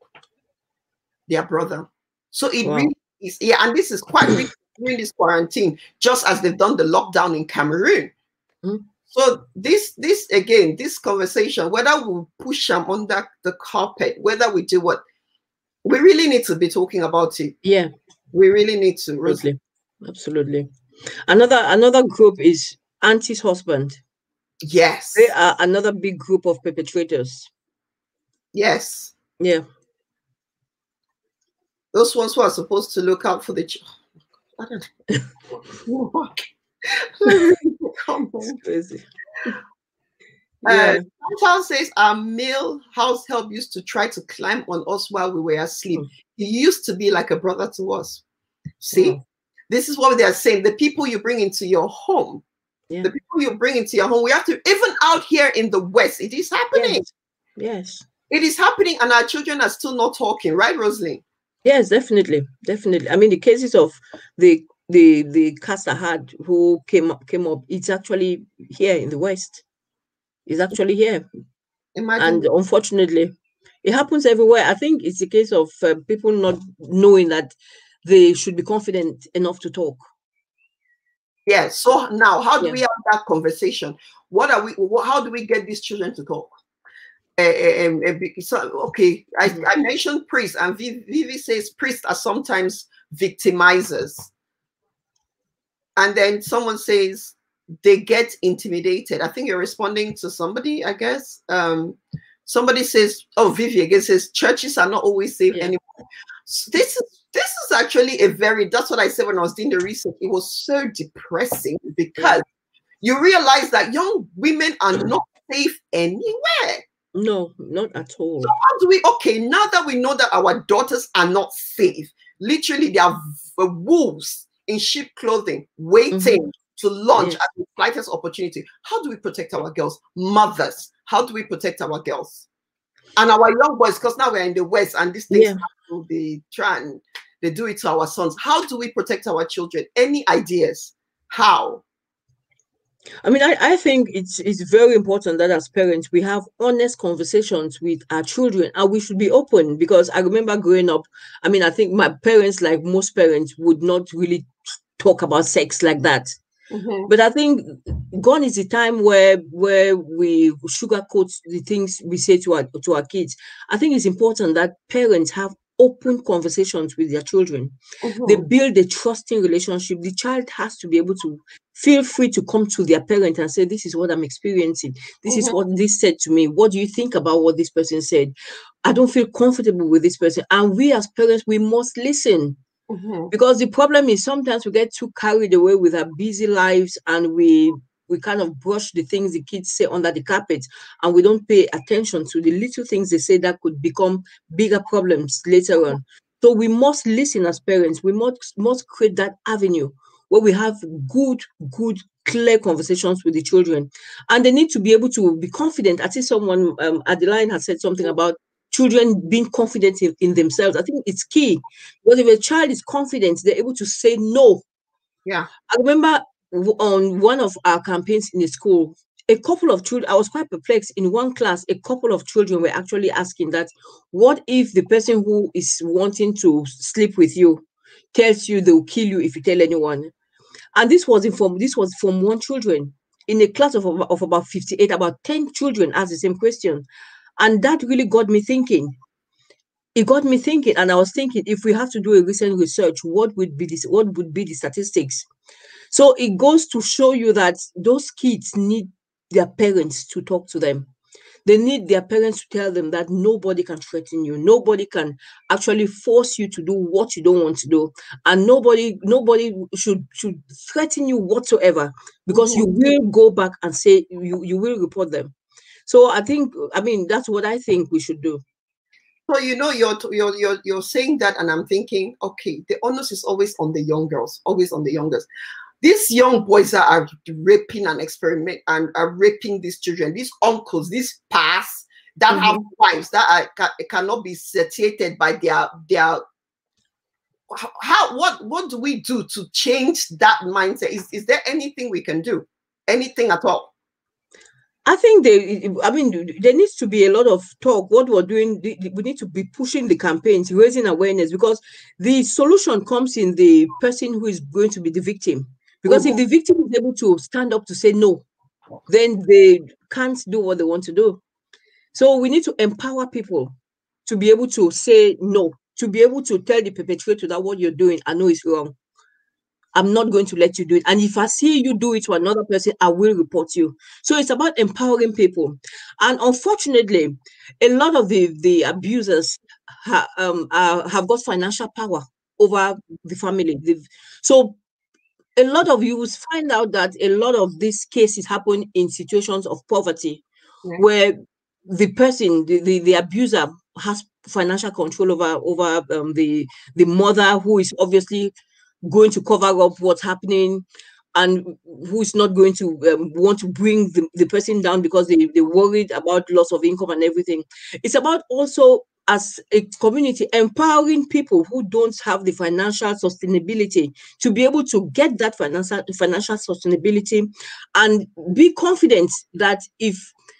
A: Their brother. So it wow. really is, yeah, and this is quite recent during this quarantine, just as they've done the lockdown in Cameroon. Mm. So this, this again, this conversation, whether we push them under the carpet, whether we do what, we really need to be talking about it.
C: Yeah.
A: We really need to.
C: Absolutely. Absolutely. Another another group is auntie's husband.
A: Yes.
C: They are another big group of perpetrators.
A: Yes.
C: Yeah.
A: Those ones who are supposed to look out for the ch I don't know. It's
C: crazy.
A: Yeah. Uh, says our male house help used to try to climb on us while we were asleep. Mm. He used to be like a brother to us. See, mm. This is what they are saying. The people you bring into your home, yeah. the people you bring into your home, we have to, even out here in the West, it is happening.
C: Yes. Yes.
A: It is happening, and our children are still not talking, right, Roseline?
C: Yes, definitely. Definitely. I mean, the cases of the the the Kasahad who came up came up, it's actually here in the West. It's actually here. Imagine. And unfortunately, it happens everywhere. I think it's a case of uh, people not knowing that they should be confident enough to talk.
A: Yeah. So now, how do yeah. we have that conversation? What are we? How do we get these children to talk? Uh, uh, uh, so, okay, I, mm-hmm. I mentioned priests, and Vivi says priests are sometimes victimizers. And then someone says they get intimidated. I think you're responding to somebody, I guess. Um, somebody says, oh, Vivi again says, churches are not always safe yeah. anymore. So this is this is actually a very, that's what I said when I was doing the research. It was so depressing because you realize that young women are not safe anywhere.
C: No, not at all.
A: So how do we, okay, now that we know that our daughters are not safe, literally they are wolves in sheep clothing, waiting mm-hmm. to launch yes. at the slightest opportunity. How do we protect our girls? Mothers, how do we protect our girls? And our young boys, because now we're in the West and these things, yeah. they try and they do it to our sons. How do we protect our children? Any ideas? How?
C: I mean, I, I think it's it's very important that as parents, we have honest conversations with our children, and we should be open, because I remember growing up, I mean, I think my parents, like most parents, would not really talk about sex like that. Mm-hmm. But I think gone is the time where where we sugarcoat the things we say to our, to our kids. I think it's important that parents have open conversations with their children. Mm-hmm. They build a trusting relationship. The child has to be able to feel free to come to their parent and say, this is what I'm experiencing. This mm-hmm. is what this said to me. What do you think about what this person said? I don't feel comfortable with this person. And we as parents, we must listen. Mm-hmm. Because the problem is sometimes we get too carried away with our busy lives, and we we kind of brush the things the kids say under the carpet, and we don't pay attention to the little things they say that could become bigger problems later on. So we must listen as parents. We must, must create that avenue where we have good, good, clear conversations with the children. And they need to be able to be confident. I see someone, um, Adeline has said something about children being confident in, in themselves. I think it's key. Because if a child is confident, they're able to say no.
A: Yeah.
C: I remember on one of our campaigns in the school, a couple of children, I was quite perplexed. In one class, a couple of children were actually asking that, what if the person who is wanting to sleep with you tells you they'll kill you if you tell anyone? And this was from this was from one children. In a class of, of about fifty-eight, about ten children asked the same question. And that really got me thinking. It got me thinking, and I was thinking, if we have to do a recent research, what would be this? What would be the statistics? So it goes to show you that those kids need their parents to talk to them. They need their parents to tell them that nobody can threaten you. Nobody can actually force you to do what you don't want to do. And nobody, nobody should, should threaten you whatsoever, because mm-hmm. you will go back and say, you, you will report them. So I think, I mean, that's what I think we should do.
A: So, you know, you're, you're, you're, you're saying that, and I'm thinking, okay, the onus is always on the young girls, always on the young girls. These young boys that are raping and experiment and are raping these children, these uncles, these pa's that mm-hmm. have wives that are, can, cannot be satiated by their their. How what what do we do to change that mindset? Is is there anything we can do? Anything at all?
C: I think they, I mean, there needs to be a lot of talk. What we're doing, we need to be pushing the campaigns, raising awareness, because the solution comes in the person who is going to be the victim. Because mm-hmm. if the victim is able to stand up to say no, then they can't do what they want to do. So we need to empower people to be able to say no, to be able to tell the perpetrator that what you're doing, I know is wrong. I'm not going to let you do it. And if I see you do it to another person, I will report you. So it's about empowering people. And unfortunately, a lot of the, the abusers ha, um, uh, have got financial power over the family. They've, so a lot of you will find out that a lot of these cases happen in situations of poverty, yeah. where the person, the, the, the abuser has financial control over, over um, the, the mother, who is obviously going to cover up what's happening, and who's not going to um, want to bring the, the person down because they, they're worried about loss of income and everything. It's about also, as a community, empowering people who don't have the financial sustainability to be able to get that financial financial sustainability, and be confident that if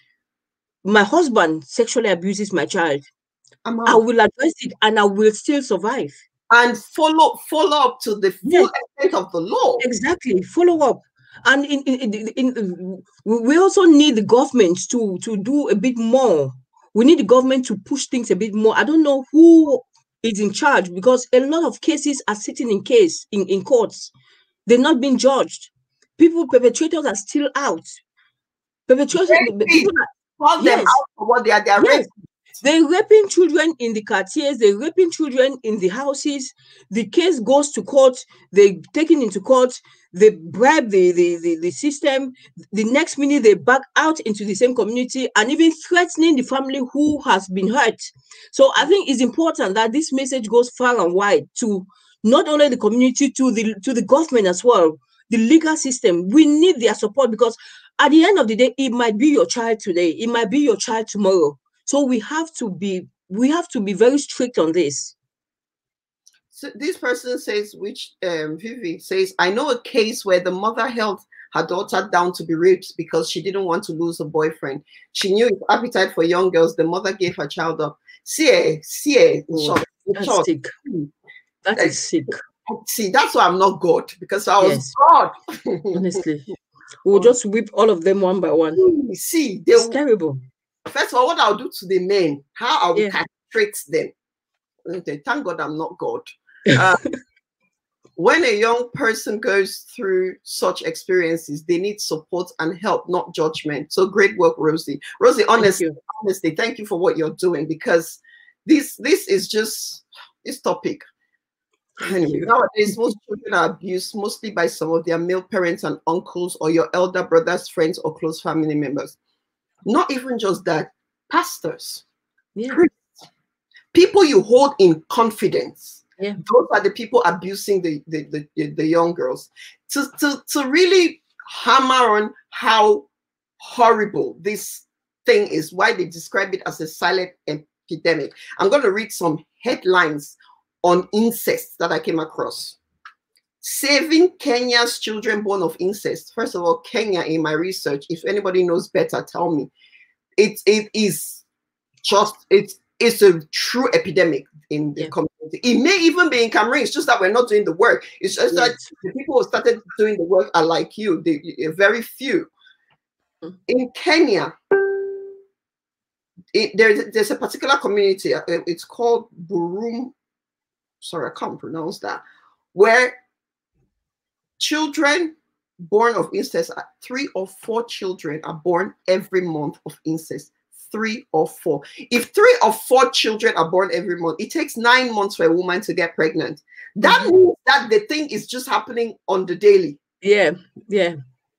C: my husband sexually abuses my child, I will address it and I will still survive.
A: And follow follow up to the full yes. extent of the law.
C: Exactly, follow up. And in, in, in, in, we also need the government to, to do a bit more. We need the government to push things a bit more. I don't know who is in charge, because a lot of cases are sitting in case in, in courts. They're not being judged. People, perpetrators are still out. Perpetrators, people are,
A: call yes. them out for what they are. They are
C: yes. They're raping children in the quartiers, they're raping children in the houses. The case goes to court, they're taken into court, they bribe the, the, the, the system. The next minute, they back out into the same community and even threatening the family who has been hurt. So I think it's important that this message goes far and wide to not only the community, to the, to the government as well, the legal system. We need their support, because at the end of the day, it might be your child today, it might be your child tomorrow. So we have to be we have to be very strict on this.
A: So this person says, which um, Vivi says, I know a case where the mother held her daughter down to be raped because she didn't want to lose a boyfriend. She knew his appetite for young girls. The mother gave her child up. See, see,
C: oh, short, that's short. Sick. That is sick.
A: See, that's why I'm not God, because I was yes. God.
C: Honestly, we'll just whip all of them one by one.
A: See,
C: they it's terrible.
A: First of all, what I'll do to the men, how I will yeah. castrate them. Thank God I'm not God. Uh, when a young person goes through such experiences, they need support and help, not judgment. So great work, Rosie. Rosie, honestly, thank honestly, thank you for what you're doing, because this this is just this topic. Anyway, nowadays, most children are abused mostly by some of their male parents and uncles, or your elder brothers, friends, or close family members. Not even just that, pastors,
C: yeah.
A: priests, people you hold in confidence.
C: Yeah.
A: Those are the people abusing the, the, the, the young girls. To, to, to really hammer on how horrible this thing is, why they describe it as a silent epidemic. I'm going to read some headlines on incest that I came across. Saving Kenya's children born of incest. First of all, Kenya, in my research, if anybody knows better, tell me. It, it is just, it's, it's a true epidemic in the yeah. community. It may even be in Cameroon. It's just that we're not doing the work. It's just yes. that the people who started doing the work are like you. They, very few. Mm-hmm. In Kenya, it, there's, there's a particular community. It's called Burum. Sorry, I can't pronounce that. Where children born of incest, three or four children are born every month of incest. Three or four. If three or four children are born every month, it takes nine months for a woman to get pregnant. That mm-hmm. means that the thing is just happening on the daily.
C: Yeah, yeah.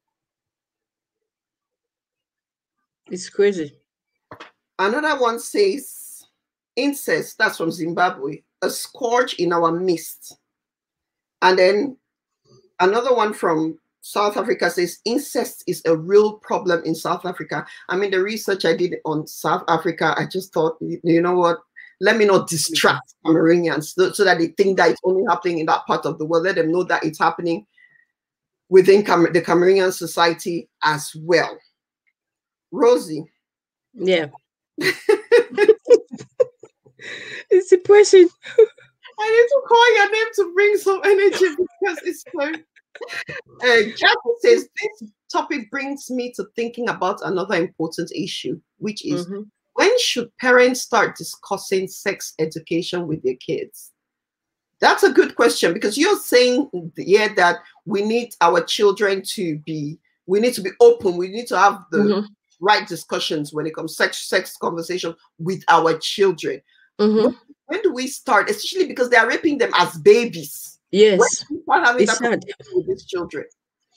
C: It's crazy.
A: Another one says, incest, that's from Zimbabwe, a scourge in our midst. And then another one from South Africa says, incest is a real problem in South Africa. I mean, the research I did on South Africa, I just thought, you know what, let me not distract Cameroonians so, so that they think that it's only happening in that part of the world. Let them know that it's happening within Cam the Cameroonian society as well. Rosie.
C: Yeah. It's depressing.
A: I need to call your name to bring some energy, because it's so... Uh, Jack says, this topic brings me to thinking about another important issue, which is mm-hmm. when should parents start discussing sex education with their kids? That's a good question, because you're saying yeah that we need our children to be, we need to be open, we need to have the mm-hmm. right discussions when it comes to sex, sex conversation with our children.
C: Mm-hmm.
A: when, when do we start, especially because they are raping them as babies?
C: Yes,
A: having
C: it's
A: that with these children.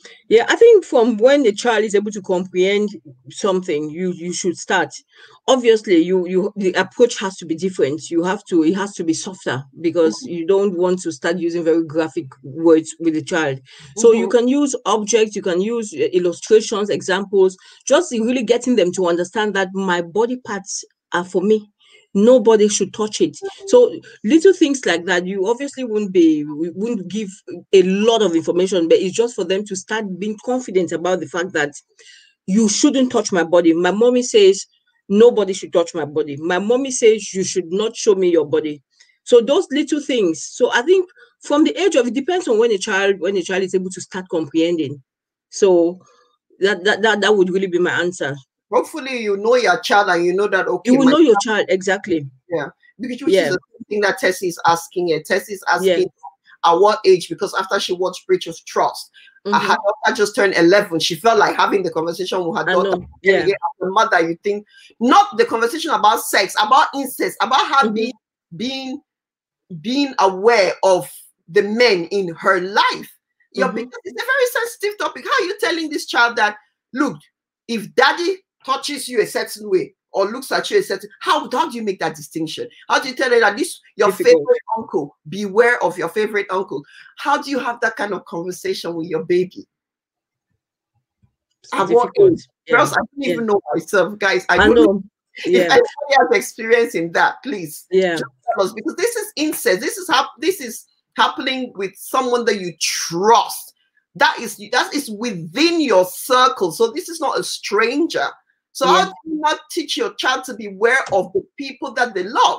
C: Yeah, I think from when a child is able to comprehend something, you you should start. Obviously, you you the approach has to be different. You have to it has to be softer because you don't want to start using very graphic words with the child. So you
A: Mhm.
C: can use objects, you can use uh, illustrations, examples, just really getting them to understand that my body parts are for me. Nobody should touch it. So little things like that, you obviously wouldn't be wouldn't give a lot of information, but it's just for them to start being confident about the fact that you shouldn't touch my body. My mommy says nobody should touch my body. My mommy says you should not show me your body. So those little things. So I think from the age of it depends on when a child when a child is able to start comprehending. So that that that, that would really be my answer.
A: Hopefully, you know your child and you know that,
C: You
A: okay,
C: will
A: my
C: know your child exactly.
A: yeah, because which is
C: Yeah.
A: the thing that Tessie is asking here. Tessie is
C: Yeah.
A: asking at what age, because after she watched Breach of Trust,
C: Mhm.
A: uh, her daughter just turned eleven. She felt like having the conversation with her
C: I
A: daughter.
C: know. Yeah.
A: Again, as a mother, you think not the conversation about sex, about incest, about her
C: Mhm.
A: being being being aware of the men in her life. You're,
C: Mhm.
A: because it's a very sensitive topic. How are you telling this child that, look, if daddy touches you a certain way or looks at you a certain, how, how do you make that distinction? How do you tell her that this your
C: Difficult.
A: favorite uncle, beware of your favorite uncle? How do you have that kind of conversation with your baby?
C: It's
A: At what
C: difficult.
A: age?
C: Yeah.
A: Girls, I don't
C: Yeah.
A: even know myself, guys. I
C: I
A: don't know.
C: know.
A: If
C: Yeah.
A: anybody has experience in that, please
C: Yeah.
A: just tell us, because this is incest. This is how this is happening with someone that you trust. That is that is within your circle. So this is not a stranger. So
C: Yeah.
A: how do you not teach your child to be aware of the people that they love?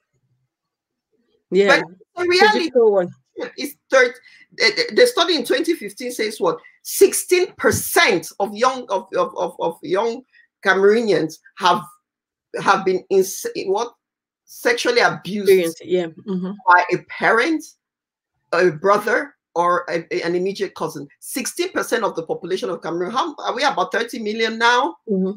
C: Yeah.
A: But the reality
C: one.
A: is third. The study in twenty fifteen says what? sixteen percent of young of, of, of, of young Cameroonians have have been in what sexually abused
C: Experience. Yeah. Mm-hmm.
A: by a parent, a brother, or a, a, an immediate cousin. sixteen percent of the population of Cameroon. How are we? About thirty million now.
C: Mm-hmm.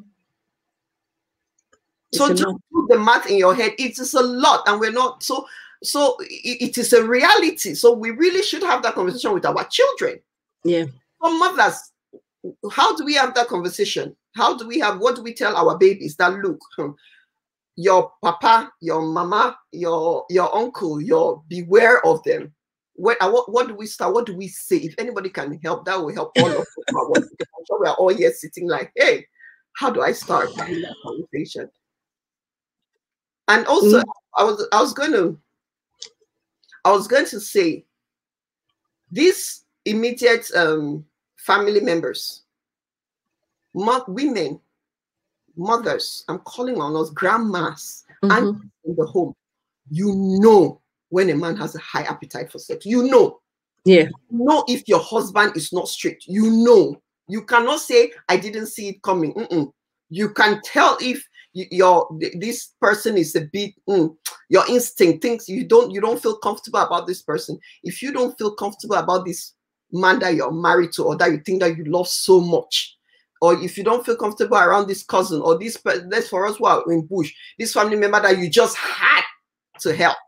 A: So just do the math in your head. It is a lot, and we're not so. So it, it is a reality. So we really should have that conversation with our children.
C: Yeah.
A: For mothers, how do we have that conversation? How do we have? What do we tell our babies? That look, your papa, your mama, your your uncle, your beware of them. What what, what do we start? What do we say? If anybody can help, that will help all of us. I'm sure we are all here sitting like, hey, how do I start having that conversation? And also, mm. I was I was going to I was going to say these immediate um, family members, women, mothers, I'm calling on us, grandmas, mm-hmm. and in the home, you know when a man has a high appetite for sex. You know.
C: Yeah.
A: You know if your husband is not strict. You know. You cannot say, I didn't see it coming. Mm-mm. You can tell if your this person is a bit, mm, your instinct thinks you don't, you don't feel comfortable about this person. If you don't feel comfortable about this man that you're married to or that you think that you love so much, or if you don't feel comfortable around this cousin or this person, that's for us who are in bush, this family member that you just had to help.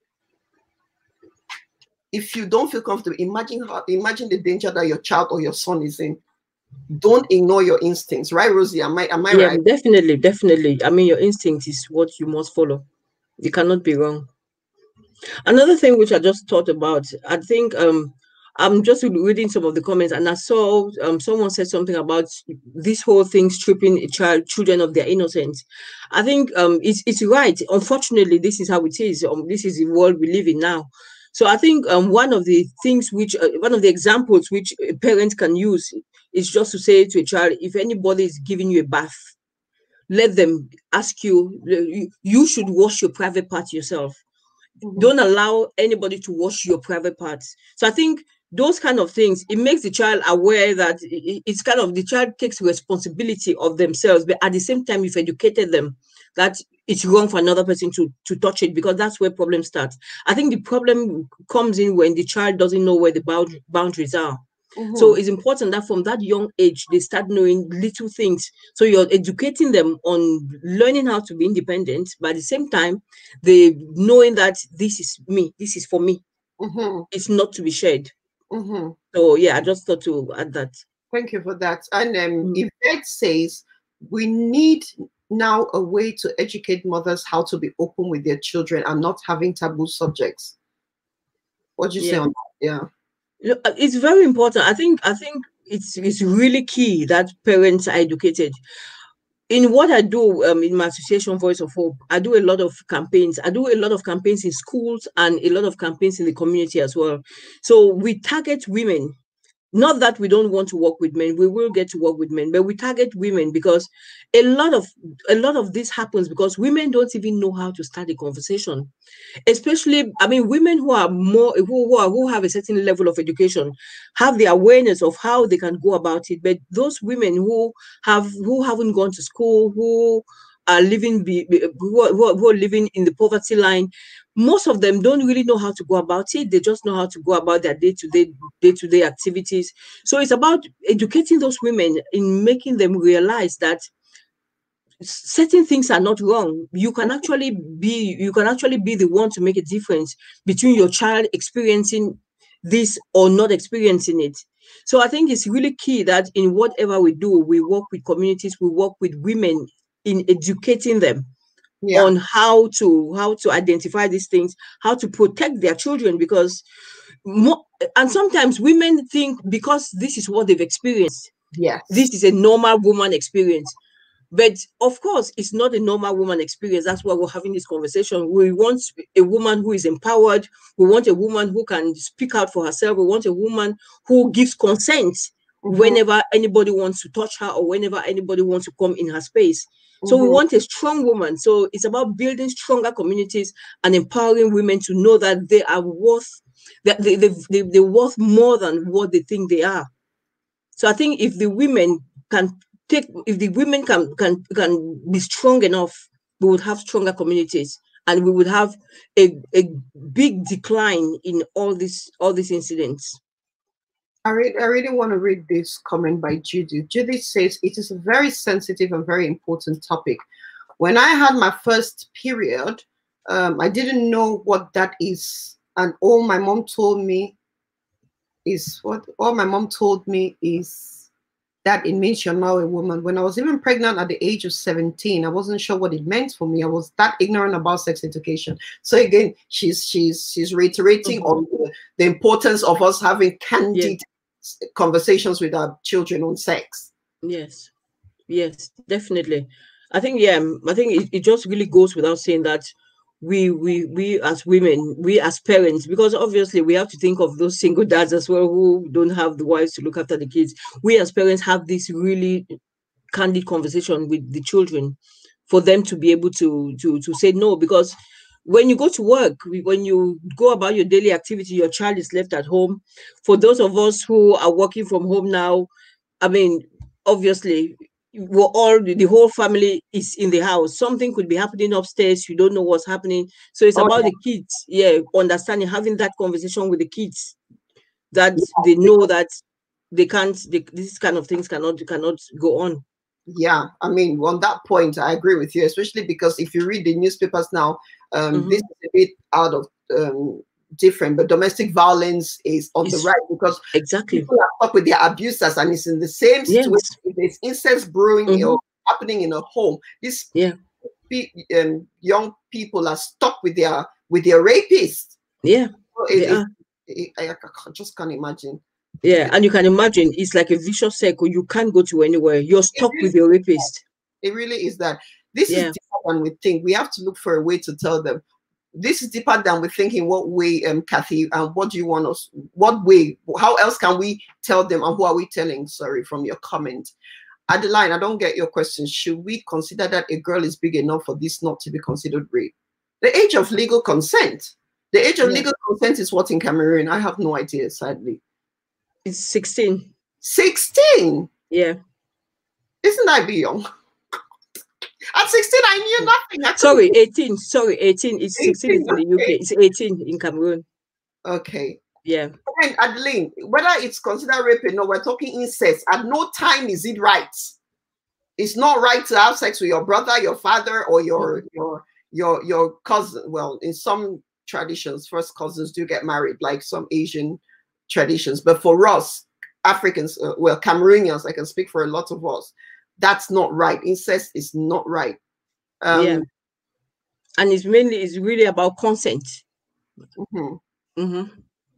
A: If you don't feel comfortable, imagine how, imagine the danger that your child or your son is in. Don't ignore your instincts, right, Rosie? Am I, am I
C: yeah,
A: right?
C: Definitely, definitely. I mean, your instinct is what you must follow. You cannot be wrong. Another thing which I just thought about, I think um I'm just reading some of the comments, and I saw um someone said something about this whole thing stripping a child, children of their innocence. I think um it's it's right. Unfortunately, this is how it is. Um, this is the world we live in now. So I think um one of the things which uh, one of the examples which a parent can use is just to say to a child, if anybody is giving you a bath, let them ask you, you should wash your private part yourself. Mm-hmm. Don't allow anybody to wash your private parts. So I think those kind of things, it makes the child aware that it's kind of, the child takes responsibility of themselves, but at the same time, you've educated them that it's wrong for another person to, to touch it, because that's where problems start. I think the problem comes in when the child doesn't know where the bound boundaries are. Mm-hmm. So it's important that from that young age, they start knowing little things. So you're educating them on learning how to be independent, but at the same time, they knowing that this is me, this is for me. Mm-hmm. It's not to be shared. Mm-hmm. So yeah, I just thought to add that.
A: Thank you for that. And um,
C: Mm.
A: Yvette says, we need now a way to educate mothers how to be open with their children and not having taboo subjects. What do you say
C: Yeah.
A: on that? Yeah.
C: Look, uh, it's very important. I think I think it's it's really key that parents are educated. In what I do um, in my association Voice of Hope, I do a lot of campaigns. I do a lot of campaigns in schools and a lot of campaigns in the community as well. So we target women. Not that we don't want to work with men, we will get to work with men, but we target women because a lot of a lot of this happens because women don't even know how to start a conversation. Especially, I mean, women who are more who, who are who have a certain level of education have the awareness of how they can go about it. But those women who have who haven't gone to school, who are living be, be- who, are, who are who are living in the poverty line, most of them don't really know how to go about it. They just know how to go about their day-to-day day-to-day activities. So it's about educating those women in making them realize that certain things are not wrong. You can actually be you can actually be the one to make a difference between your child experiencing this or not experiencing it. So I think it's really key that in whatever we do, we work with communities, we work with women in educating them
A: Yeah.
C: on how to how to identify these things, how to protect their children, because mo- and sometimes women think because this is what they've experienced,
A: Yes.
C: this is a normal woman experience. But of course, it's not a normal woman experience. That's why we're having this conversation. We want a woman who is empowered. We want a woman who can speak out for herself. We want a woman who gives consent
A: Mhm.
C: whenever anybody wants to touch her or whenever anybody wants to come in her space. So we
A: Mhm.
C: want a strong woman. So it's about building stronger communities and empowering women to know that they are worth, that they, they, they, they're worth more than what they think they are. So I think if the women can take, if the women can can can be strong enough, we would have stronger communities, and we would have a, a big decline in all these all these incidents.
A: I, re- I really want to read this comment by Judy. Judy says, it is a very sensitive and very important topic. When I had my first period, um, I didn't know what that is. And all my mom told me is what all my mom told me is that it means you're now a woman. When I was even pregnant at the age of seventeen, I wasn't sure what it meant for me. I was that ignorant about sex education. So again, she's she's she's reiterating
C: Mhm.
A: on the, the importance of us having candid
C: Yeah.
A: conversations with our children on sex.
C: Yes, yes, definitely. I think yeah, I think it, it just really goes without saying that we we we as women, we as parents, because obviously we have to think of those single dads as well who don't have the wives to look after the kids. We as parents have this really candid conversation with the children for them to be able to to to say no, because when you go to work, when you go about your daily activity, your child is left at home. For those of us who are working from home now, I mean, obviously, we're all the whole family is in the house. Something could be happening upstairs. You don't know what's happening. So it's
A: Oh,
C: about
A: yeah.
C: the kids, yeah, understanding, having that conversation with the kids, that
A: Yeah.
C: they know that they can't, they, these kind of things cannot cannot go on.
A: Yeah, I mean, on that point, I agree with you, especially because if you read the newspapers now, um,
C: Mhm.
A: this is a bit out of um, different, but domestic violence is on the
C: It's
A: right because
C: exactly,
A: people are stuck with their abusers, and it's in the same situation.
C: yes,
A: If there's incest brewing
C: Mhm.
A: or happening in a home, these
C: yeah,
A: pe- um, young people are stuck with their with their rapist.
C: yeah,
A: So
C: they
A: it, it,
C: are.
A: it, I, I just can't imagine.
C: Yeah, and you can imagine it's like a vicious circle. You can't go to anywhere. You're
A: It
C: stuck
A: really,
C: with your rapist.
A: it really is that. This is
C: Yeah.
A: deeper than we think. We have to look for a way to tell them. This is deeper than we think. In what way, um, Kathy? And um, what do you want us? What way? How else can we tell them? And who are we telling? Sorry, from your comment, Adeline. I don't get your question. Should we consider that a girl is big enough for this not to be considered rape? The age of legal consent. The age of
C: Yeah.
A: legal consent is what in Cameroon? I have no idea. Sadly,
C: It's sixteen.
A: sixteen.
C: Yeah.
A: Isn't that be young? At sixteen, I knew nothing. I
C: Sorry, eighteen. Sorry, eighteen. It's sixteen is in the U K.
A: Okay.
C: It's eighteen in Cameroon.
A: Okay.
C: Yeah.
A: And Adeline, whether it's considered rape or no, we're talking incest. At no time is it right. It's not right to have sex with your brother, your father, or your your your your cousin. Well, in some traditions, first cousins do get married, like some Asian traditions. But for us, Africans, uh, well, Cameroonians, I can speak for a lot of us. That's not right. Incest is not right. Um,
C: yeah. And it's mainly, it's really about consent.
A: Mm-hmm.
C: Mm-hmm.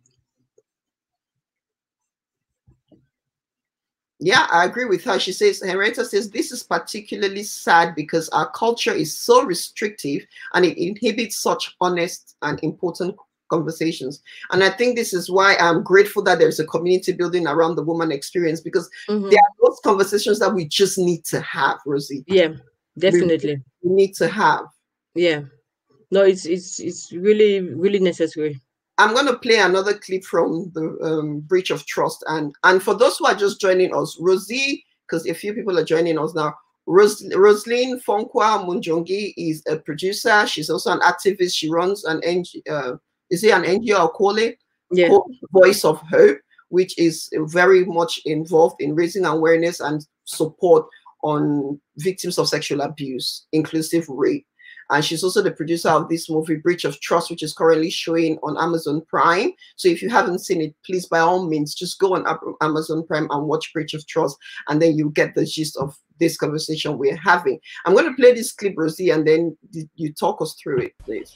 A: Yeah, I agree with her. She says, Henrietta says, this is particularly sad because our culture is so restrictive and it inhibits such honest and important conversations. And I think this is why I'm grateful that there's a community building around the woman experience, because
C: Mm-hmm.
A: there are those conversations that we just need to have, Rosie.
C: Yeah, definitely.
A: We, we need to have.
C: Yeah. No, it's it's it's really, really necessary.
A: I'm going to play another clip from the um, breach of trust. And, and for those who are just joining us, Rosie, because a few people are joining us now, Rose, Roseline Fonkwa Moundjongui is a producer. She's also an activist. She runs an N G O, uh, is it an N G O, I'll call it?
C: Yeah.
A: Called Voice of Hope, which is very much involved in raising awareness and support on victims of sexual abuse, inclusive rape. And she's also the producer of this movie, Breach of Trust, which is currently showing on Amazon Prime. So if you haven't seen it, please, by all means, just go on Amazon Prime and watch Breach of Trust, and then you get the gist of this conversation we're having. I'm going to play this clip, Rosie, and then you talk us through it, please.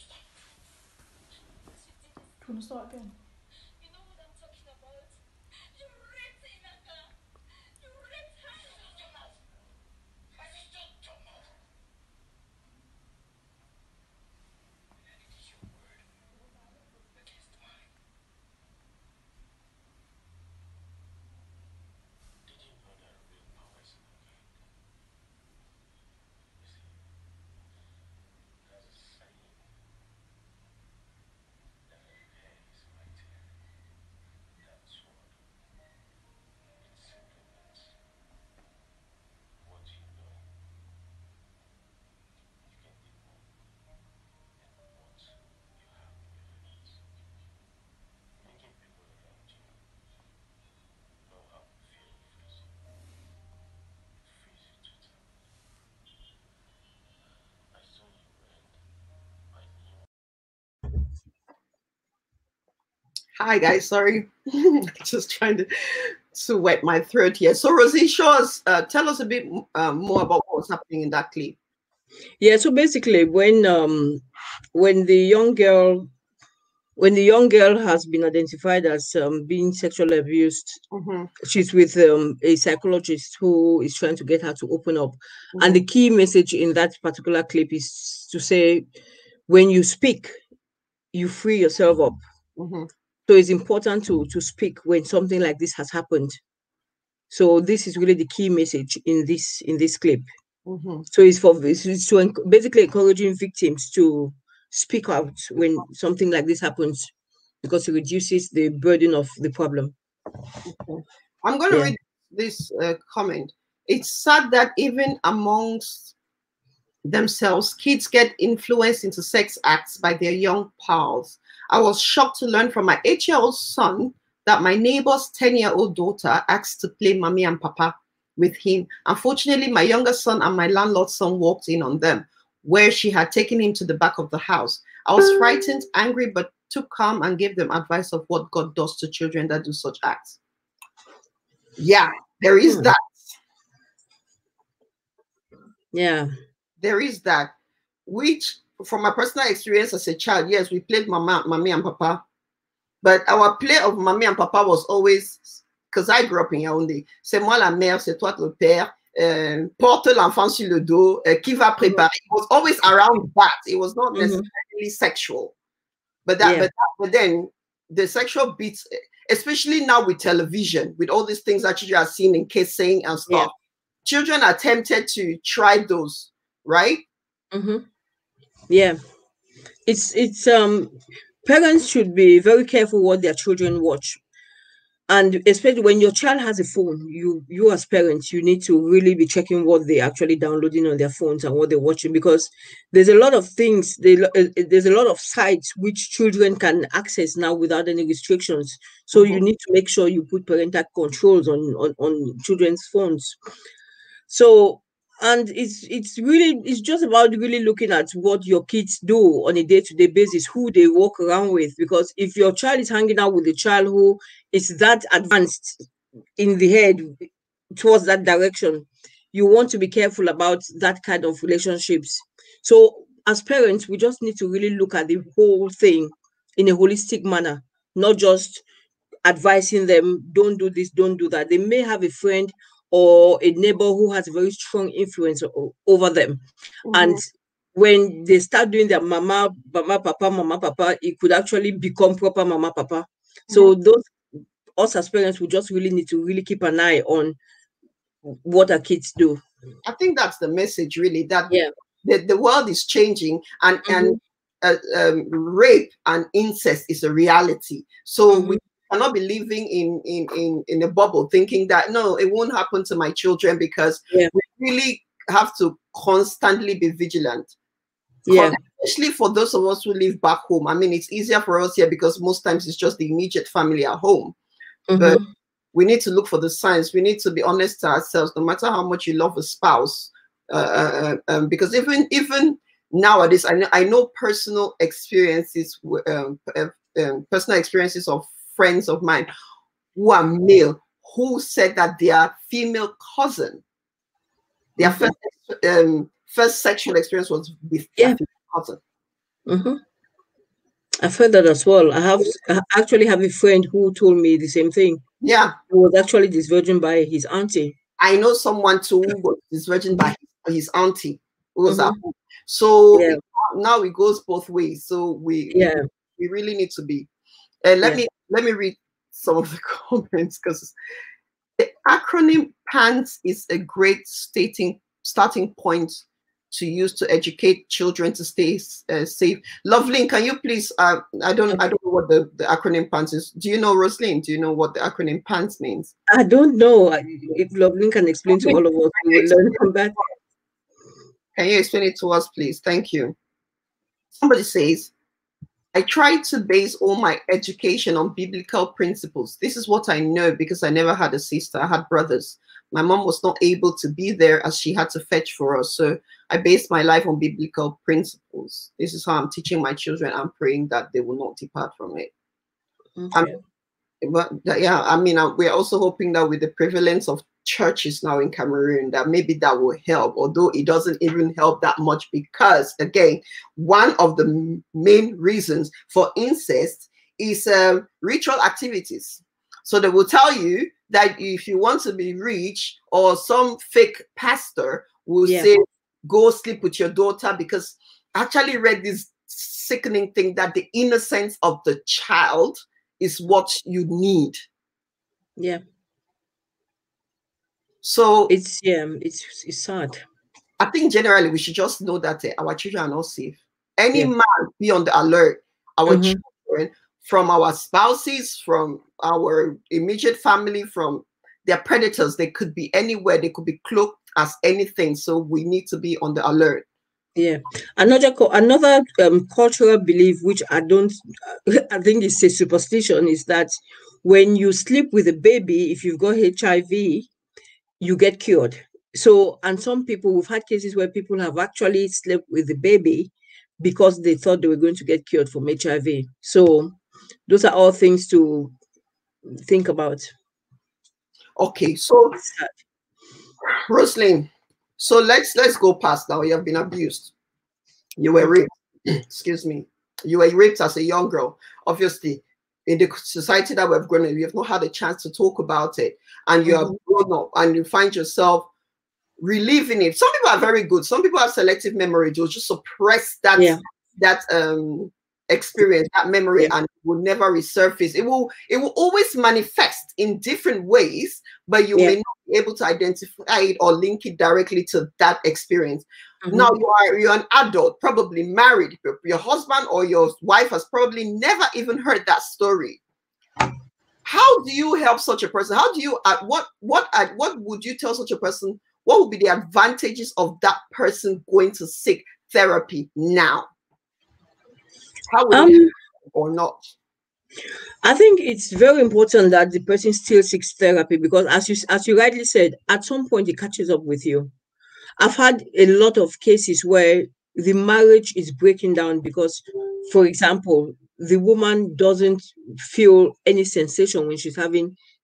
B: Do you want to start again?
A: Hi guys, sorry, just trying to, to wet my throat here. So Rosie, show us, uh, tell us a bit uh, more about what was happening in that clip.
C: Yeah, so basically, when um when the young girl when the young girl has been identified as um, being sexually abused,
A: Mm-hmm.
C: she's with um, a psychologist who is trying to get her to open up. Mm-hmm. And the key message in that particular clip is to say, when you speak, you free yourself up.
A: Mm-hmm.
C: So it's important to to speak when something like this has happened. So this is really the key message in this in this clip.
A: Mm-hmm.
C: So it's for it's to basically encouraging victims to speak out when something like this happens, because it reduces the burden of the problem.
A: Okay. I'm going to yeah. read this uh, comment. It's sad that even amongst themselves, kids get influenced into sex acts by their young pals. I was shocked to learn from my eight-year-old son that my neighbor's ten-year-old daughter asked to play mommy and papa with him. Unfortunately, my younger son and my landlord's son walked in on them, where she had taken him to the back of the house. I was frightened, angry, but took calm and gave them advice of what God does to children that do such acts. Yeah, there is
C: hmm.
A: that.
C: Yeah.
A: There is that, which from my personal experience as a child, yes, we played mama, mommy and papa, but our play of mommy and papa was always, because I grew up in Yaoundé, c'est moi la mère, c'est toi le père, uh, porte l'enfant sur le dos, uh, qui va préparer. It was always around that. It was not necessarily mm-hmm. sexual, but that, yeah. but that, but then the sexual beats, especially now with television, with all these things that children are seeing in kissing and stuff, yeah. children are tempted to try those, right?
C: Mm-hmm. Yeah, it's it's um parents should be very careful what their children watch, and especially when your child has a phone, you you as parents, you need to really be checking what they're actually downloading on their phones and what they're watching, because there's a lot of things, they, there's a lot of sites which children can access now without any restrictions. So mm-hmm. you need to make sure you put parental controls on on, on children's phones. So and it's it's really it's just about really looking at what your kids do on a day-to-day basis, who they walk around with, because if your child is hanging out with a child who is that advanced in the head towards that direction, you want to be careful about that kind of relationships. So as parents, we just need to really look at the whole thing in a holistic manner, not just advising them, don't do this, don't do that. They may have a friend or a neighbor who has a very strong influence over them. Mm-hmm. And when they start doing their mama, mama, papa, mama, papa, it could actually become proper mama, papa. So mm-hmm. those, us as parents, we just really need to really keep an eye on what our kids do.
A: I think that's the message, really, that
C: yeah.
A: the, the world is changing, and, mm-hmm. and uh, um, rape and incest is a reality. So mm-hmm. we cannot be living in, in, in, in a bubble thinking that, no, it won't happen to my children, because yeah. we really have to constantly be vigilant.
C: Yeah.
A: Especially for those of us who live back home. I mean, it's easier for us here because most times it's just the immediate family at home. Mm-hmm. But we need to look for the signs. We need to be honest to ourselves, no matter how much you love a spouse. Uh, uh, um, because even even nowadays, I know, I know personal experiences, um, uh, um, personal experiences of friends of mine who are male, who said that their female cousin, their mm-hmm. first, um, first sexual experience was with
C: yeah.
A: their female cousin.
C: Mm-hmm. I've heard that as well. I have I actually have a friend who told me the same thing.
A: Yeah.
C: He was actually disvirgin by his auntie.
A: I know someone too who was disvirgin by his, his auntie who was mm-hmm. at home. So
C: yeah.
A: it, now it goes both ways. So we
C: yeah.
A: we, we really need to be. Uh, let
C: yeah.
A: me let me read some of the comments, because the acronym PANTS is a great stating starting point to use to educate children to stay uh, safe. Loveline, can you please? Uh, I don't. I don't know what the, the acronym PANTS is. Do you know, Roseline? Do you know what the acronym PANTS means?
C: I don't know. If Loveline can explain to all of us, we will learn from that.
A: Can you explain it to us, please? Thank you. Somebody says, I try to base all my education on biblical principles. This is what I know because I never had a sister. I had brothers. My mom was not able to be there as she had to fetch for us. So I based my life on biblical principles. This is how I'm teaching my children. I'm praying that they will not depart from it. Okay. Um, but yeah, I mean, we're also hoping that with the prevalence of churches now in Cameroon, that maybe that will help, although it doesn't even help that much, because again, one of the main reasons for incest is uh, ritual activities. So they will tell you that if you want to be rich, or some fake pastor will yeah. say, go sleep with your daughter, because I actually read this sickening thing that the innocence of the child is what you need.
C: Yeah.
A: So
C: it's yeah, it's it's sad.
A: I think generally we should just know that uh, our children are not safe. Any yeah. man be on the alert. Our mm-hmm. children, from our spouses, from our immediate family, from their predators, they could be anywhere. They could be cloaked as anything. So we need to be on the alert.
C: Yeah, another another um, cultural belief, which I don't, I think it's a superstition, is that when you sleep with a baby, if you've got H I V, you get cured. So, and some people, we've had cases where people have actually slept with the baby because they thought they were going to get cured from H I V. So, those are all things to think about.
A: Okay, so Roseline, so let's let's go past now. You have been abused. You were raped. Excuse me. You were raped as a young girl. Obviously, in the society that we've grown up, you have not had a chance to talk about it, and you mm-hmm. have grown up, and you find yourself reliving it. Some people are very good. Some people have selective memory. They'll just suppress that yeah. that um experience, that memory, yeah. and it will never resurface. It will it will always manifest in different ways, but you yeah. may not be able to identify it or link it directly to that experience. Mm-hmm. Now you are you're an adult, probably married. Your husband or your wife has probably never even heard that story. How do you help such a person? How do you at what what at what would you tell such a person? What would be the advantages of that person going to seek therapy now? How would um, it or not?
C: I think it's very important that the person still seeks therapy, because as you as you rightly said, at some point it catches up with you. I've had a lot of cases where the marriage is breaking down because, for example, the woman doesn't feel any sensation when she's having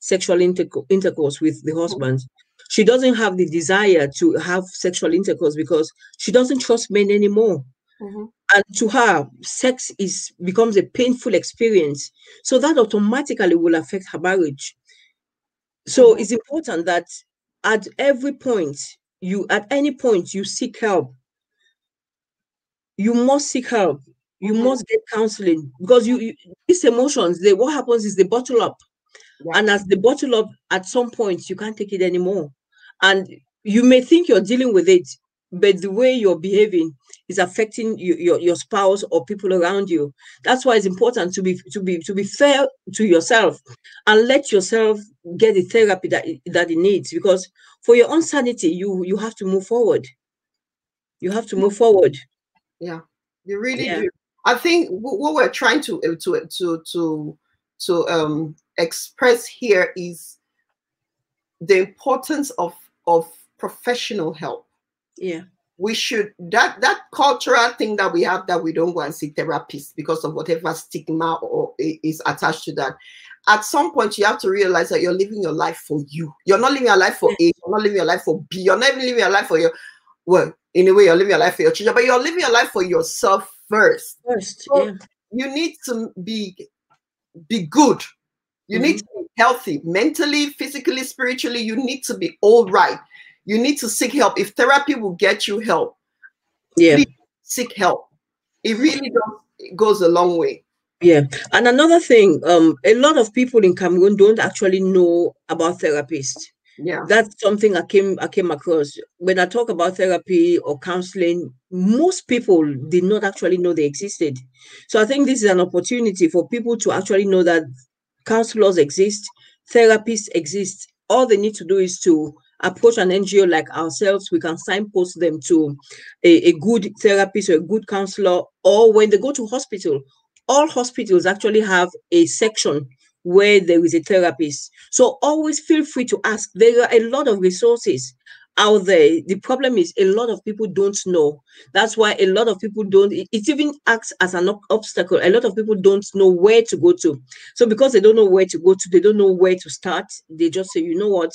C: sexual inter intercourse with the husband. She doesn't have the desire to have sexual intercourse because she doesn't trust men anymore.
A: Mm-hmm.
C: And to her, sex is becomes a painful experience. So that automatically will affect her marriage. So
A: Mm-hmm.
C: it's important that at every point, you at any point you seek help. You must seek help. You
A: Mm-hmm.
C: must get counseling because you, you these emotions, they what happens is they bottle up.
A: Yeah.
C: And as they bottle up, at some point you can't take it anymore. And you may think you're dealing with it, but the way you're behaving is affecting you, your, your spouse or people around you. That's why it's important to be to be to be fair to yourself and let yourself get the therapy that, that it needs. Because for your own sanity, you you have to move forward. You have to move forward.
A: Yeah, you really
C: Yeah.
A: do. I think w- what we're trying to uh, to to to to um express here is the importance of of professional help.
C: Yeah.
A: We should that that cultural thing that we have that we don't go and see therapists because of whatever stigma or is attached to that. At some point, you have to realize that you're living your life for you. You're not living your life for A. You're not living your life for B. You're not even living your life for your well. In a way, you're living your life for your children, but you're living your life for yourself first.
C: First,
A: So
C: yeah.
A: you need to be be good. You
C: Mm-hmm.
A: need to be healthy, mentally, physically, spiritually. You need to be all right. You need to seek help. If therapy will get you help,
C: Yeah.
A: please seek help. It really does, it goes a long way.
C: Yeah. And another thing, um, a lot of people in Cameroon don't actually know about therapists.
A: Yeah.
C: That's something I came I came across. When I talk about therapy or counseling, most people did not actually know they existed. So I think this is an opportunity for people to actually know that counselors exist, therapists exist. All they need to do is to approach an N G O like ourselves. We can signpost them to a, a good therapist or a good counselor. Or when they go to hospital, all hospitals actually have a section where there is a therapist. So always feel free to ask. There are a lot of resources out there. The problem is a lot of people don't know. That's why a lot of people don't, it, it even acts as an obstacle. A lot of people don't know where to go to. So because they don't know where to go to, they don't know where to start, they just say, you know what,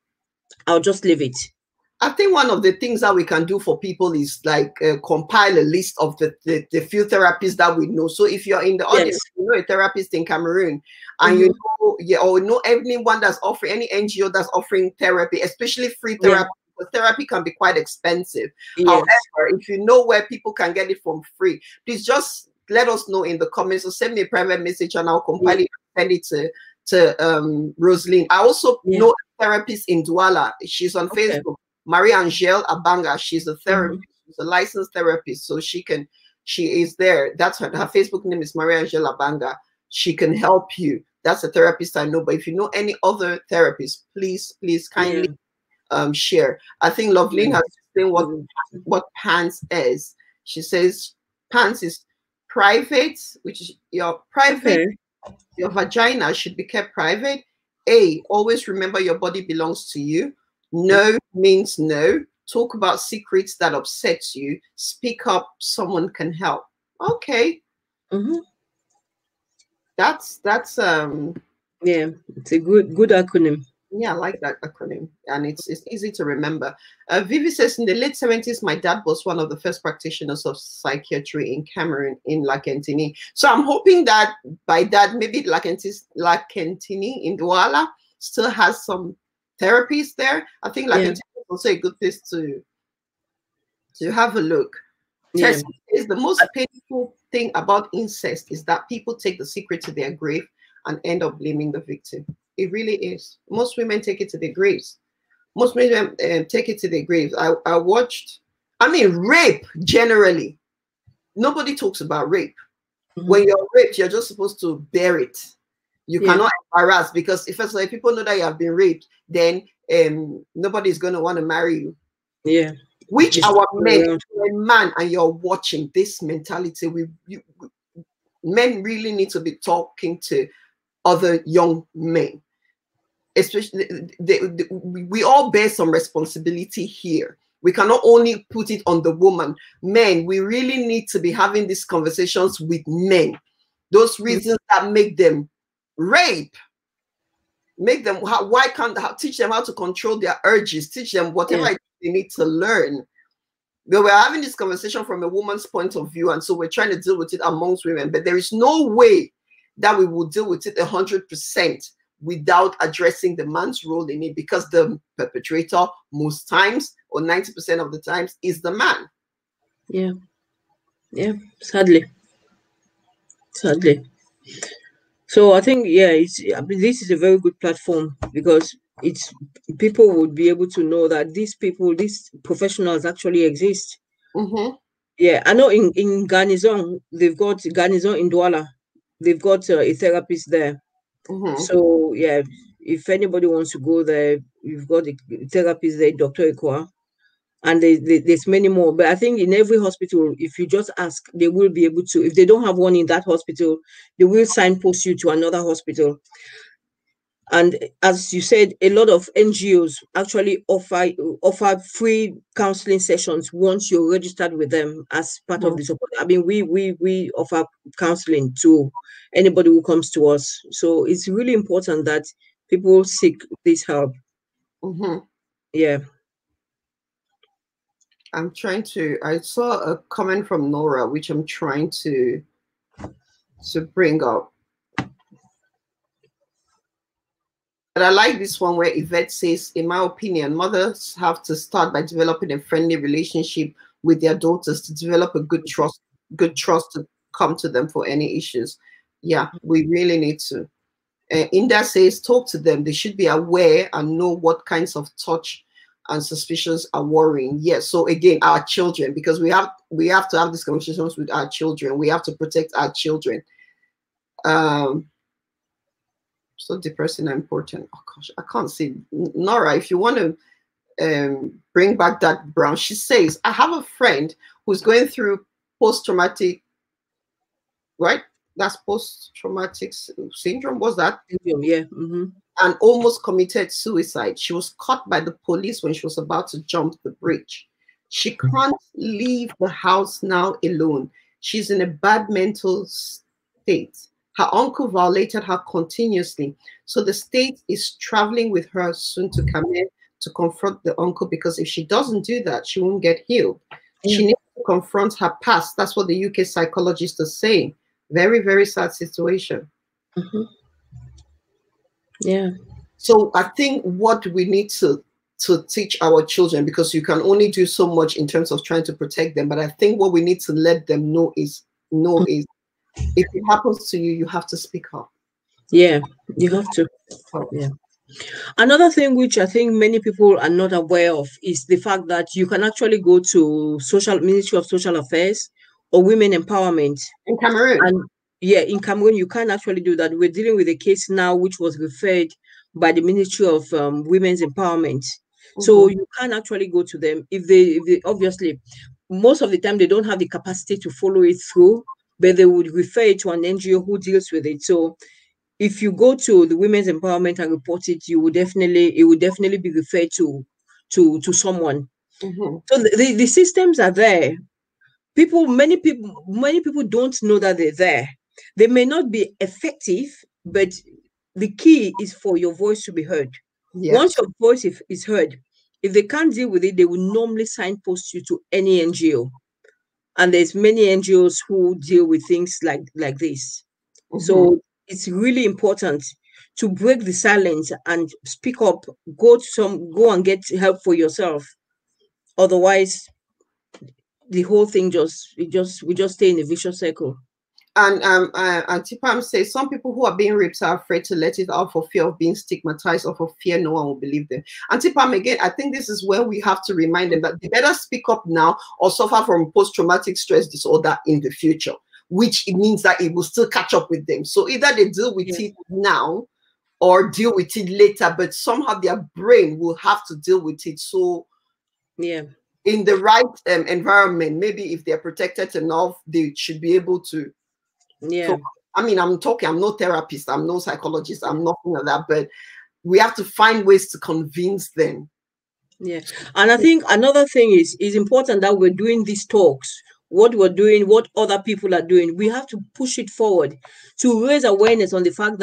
C: I'll just leave it.
A: I think one of the things that we can do for people is like uh, compile a list of the, the, the few therapists that we know. So if you're in the audience,
C: Yes.
A: you know a therapist in Cameroon, and
C: Mm-hmm.
A: you know, yeah, or know anyone that's offering, any N G O that's offering therapy, especially free therapy,
C: Yeah.
A: because therapy can be quite expensive.
C: Yes.
A: However, if you know where people can get it from free, please just let us know in the comments or send me a private message and I'll compile
C: Yeah.
A: it and send it to, to um, Roseline. I also
C: Yeah.
A: know a therapist in Douala. She's on
C: Okay.
A: Facebook. Marie-Angèle Abanga, she's a therapist,
C: Mm-hmm.
A: she's a licensed therapist, so she can, she is there. That's her, her Facebook name is Marie-Angèle Abanga. She can help you. That's a therapist I know, but if you know any other therapist, please, please kindly yeah. um, share. I think Loveline yeah. has explained what, mm-hmm. what PANS is. She says PANS is private, which is your private, okay. Your vagina should be kept private. A, always remember your body belongs to you. No means no. Talk about secrets that upset you. Speak up. Someone can help. Okay.
C: Mm-hmm.
A: That's that's um.
C: Yeah, it's a good good acronym.
A: Yeah, I like that acronym, and it's it's easy to remember. Uh, Vivi says in the late seventies, my dad was one of the first practitioners of psychiatry in Cameroon, in Lakentini. So I'm hoping that by that maybe Lakentini in Douala still has some therapies there. I think Lakentini yeah. is also a good place to to have a look. Yeah. Tess is the most painful thing about incest is that people take the secret to their grave and end up blaming the victim. It really is. Most women take it to their graves. Most women um, take it to their graves. I, I watched, I mean, rape generally. Nobody talks about rape. Mm-hmm. When you're raped, you're just supposed to bear it. You yeah. cannot embarrass, because if, if people know that you have been raped, then um, nobody's going to want to marry you.
C: Yeah.
A: Which just our men, if you're a man and you're watching this mentality, we, you, we men really need to be talking to other young men. Especially, they, they, we all bear some responsibility here. We cannot only put it on the woman. Men, we really need to be having these conversations with men. Those reasons that make them rape. Make them, how, why can't, how, teach them how to control their urges, teach them whatever
C: Yeah.
A: they need to learn. We were having this conversation from a woman's point of view, and so we're trying to deal with it amongst women, but there is no way that we will deal with it one hundred percent without addressing the man's role in it, because the perpetrator most times, or ninety percent of the times, is the man.
C: Yeah. Yeah, sadly. Sadly. So I think, yeah, it's, I mean, this is a very good platform, because it's, people would be able to know that these people, these professionals actually exist.
A: Mm-hmm.
C: Yeah, I know in, in Garnison, they've got Garnison in Douala, they've got uh, a therapist there.
A: Mm-hmm.
C: So, yeah, if anybody wants to go there, you've got a therapist there, Doctor Ekwa, and they, they, there's many more. But I think in every hospital, if you just ask, they will be able to. If they don't have one in that hospital, they will signpost you to another hospital. And as you said, a lot of N G Os actually offer offer free counseling sessions once you're registered with them as part mm-hmm. of the support. I mean, we we we offer counseling to anybody who comes to us. So it's really important that people seek this help.
A: Mm-hmm.
C: Yeah.
A: I'm trying to, I saw a comment from Nora, which I'm trying to, to bring up. But I like this one where Yvette says, in my opinion, mothers have to start by developing a friendly relationship with their daughters to develop a good trust, good trust to come to them for any issues. Yeah, we really need to. Uh, Inda says, talk to them. They should be aware and know what kinds of touch and suspicions are worrying. Yes. So again, our children, because we have we have to have these conversations with our children. We have to protect our children. Um, so depressing and important. Oh gosh, I can't see. Nora, if you want to um, bring back that brown, she says, I have a friend who's going through post-traumatic, right? That's post-traumatic syndrome. What's that?
C: Yeah. Mm-hmm.
A: And almost committed suicide. She was caught by the police when she was about to jump the bridge. She can't leave the house now alone. She's in a bad mental state. Her uncle violated her continuously. So the state is traveling with her soon to come in to confront the uncle, because if she doesn't do that, she won't get healed. Yeah. She needs to confront her past. That's what the U K psychologist is saying. Very, very sad situation.
C: Mm-hmm. Yeah.
A: So I think what we need to to teach our children, because you can only do so much in terms of trying to protect them, but I think what we need to let them know is know mm-hmm. is if it happens to you, you have to speak up.
C: Yeah, you have to. Yeah. Another thing which I think many people are not aware of is the fact that you can actually go to social Ministry of Social Affairs or Women Empowerment
A: in Cameroon.
C: And yeah, in Cameroon, you can actually do that. We're dealing with a case now which was referred by the Ministry of um, Women's Empowerment. Mm-hmm. So you can actually go to them if they, if they, obviously, most of the time they don't have the capacity to follow it through, but they would refer it to an N G O who deals with it. So if you go to the Women's Empowerment and report it, you would definitely, it would definitely be referred to, to, to someone. Mm-hmm. So the, the, the systems are there. People, many people, many people don't know that they're there. They may not be effective, but the key is for your voice to be heard. Yes. Once your voice is, is heard, if they can't deal with it, they will normally signpost you to any N G O. And there's many N G Os who deal with things like, like this. Mm-hmm. So it's really important to break the silence and speak up, go to some, go and get help for yourself. Otherwise, the whole thing just, it just, we just stay in a vicious circle.
A: And um, uh, Auntie Pam says some people who are being raped are afraid to let it out for fear of being stigmatized or for fear no one will believe them. Auntie Pam, again, I think this is where we have to remind them that they better speak up now or suffer from post-traumatic stress disorder in the future, which it means that it will still catch up with them. So either they deal with yeah. it now or deal with it later, but somehow their brain will have to deal with it. So
C: yeah,
A: in the right um, environment, maybe if they're protected enough, they should be able to.
C: Yeah.
A: So, I mean, I'm talking, I'm no therapist, I'm no psychologist, I'm nothing like that, but we have to find ways to convince them.
C: Yeah. And I think another thing is, is important that we're doing these talks, what we're doing, what other people are doing. We have to push it forward to raise awareness on the fact that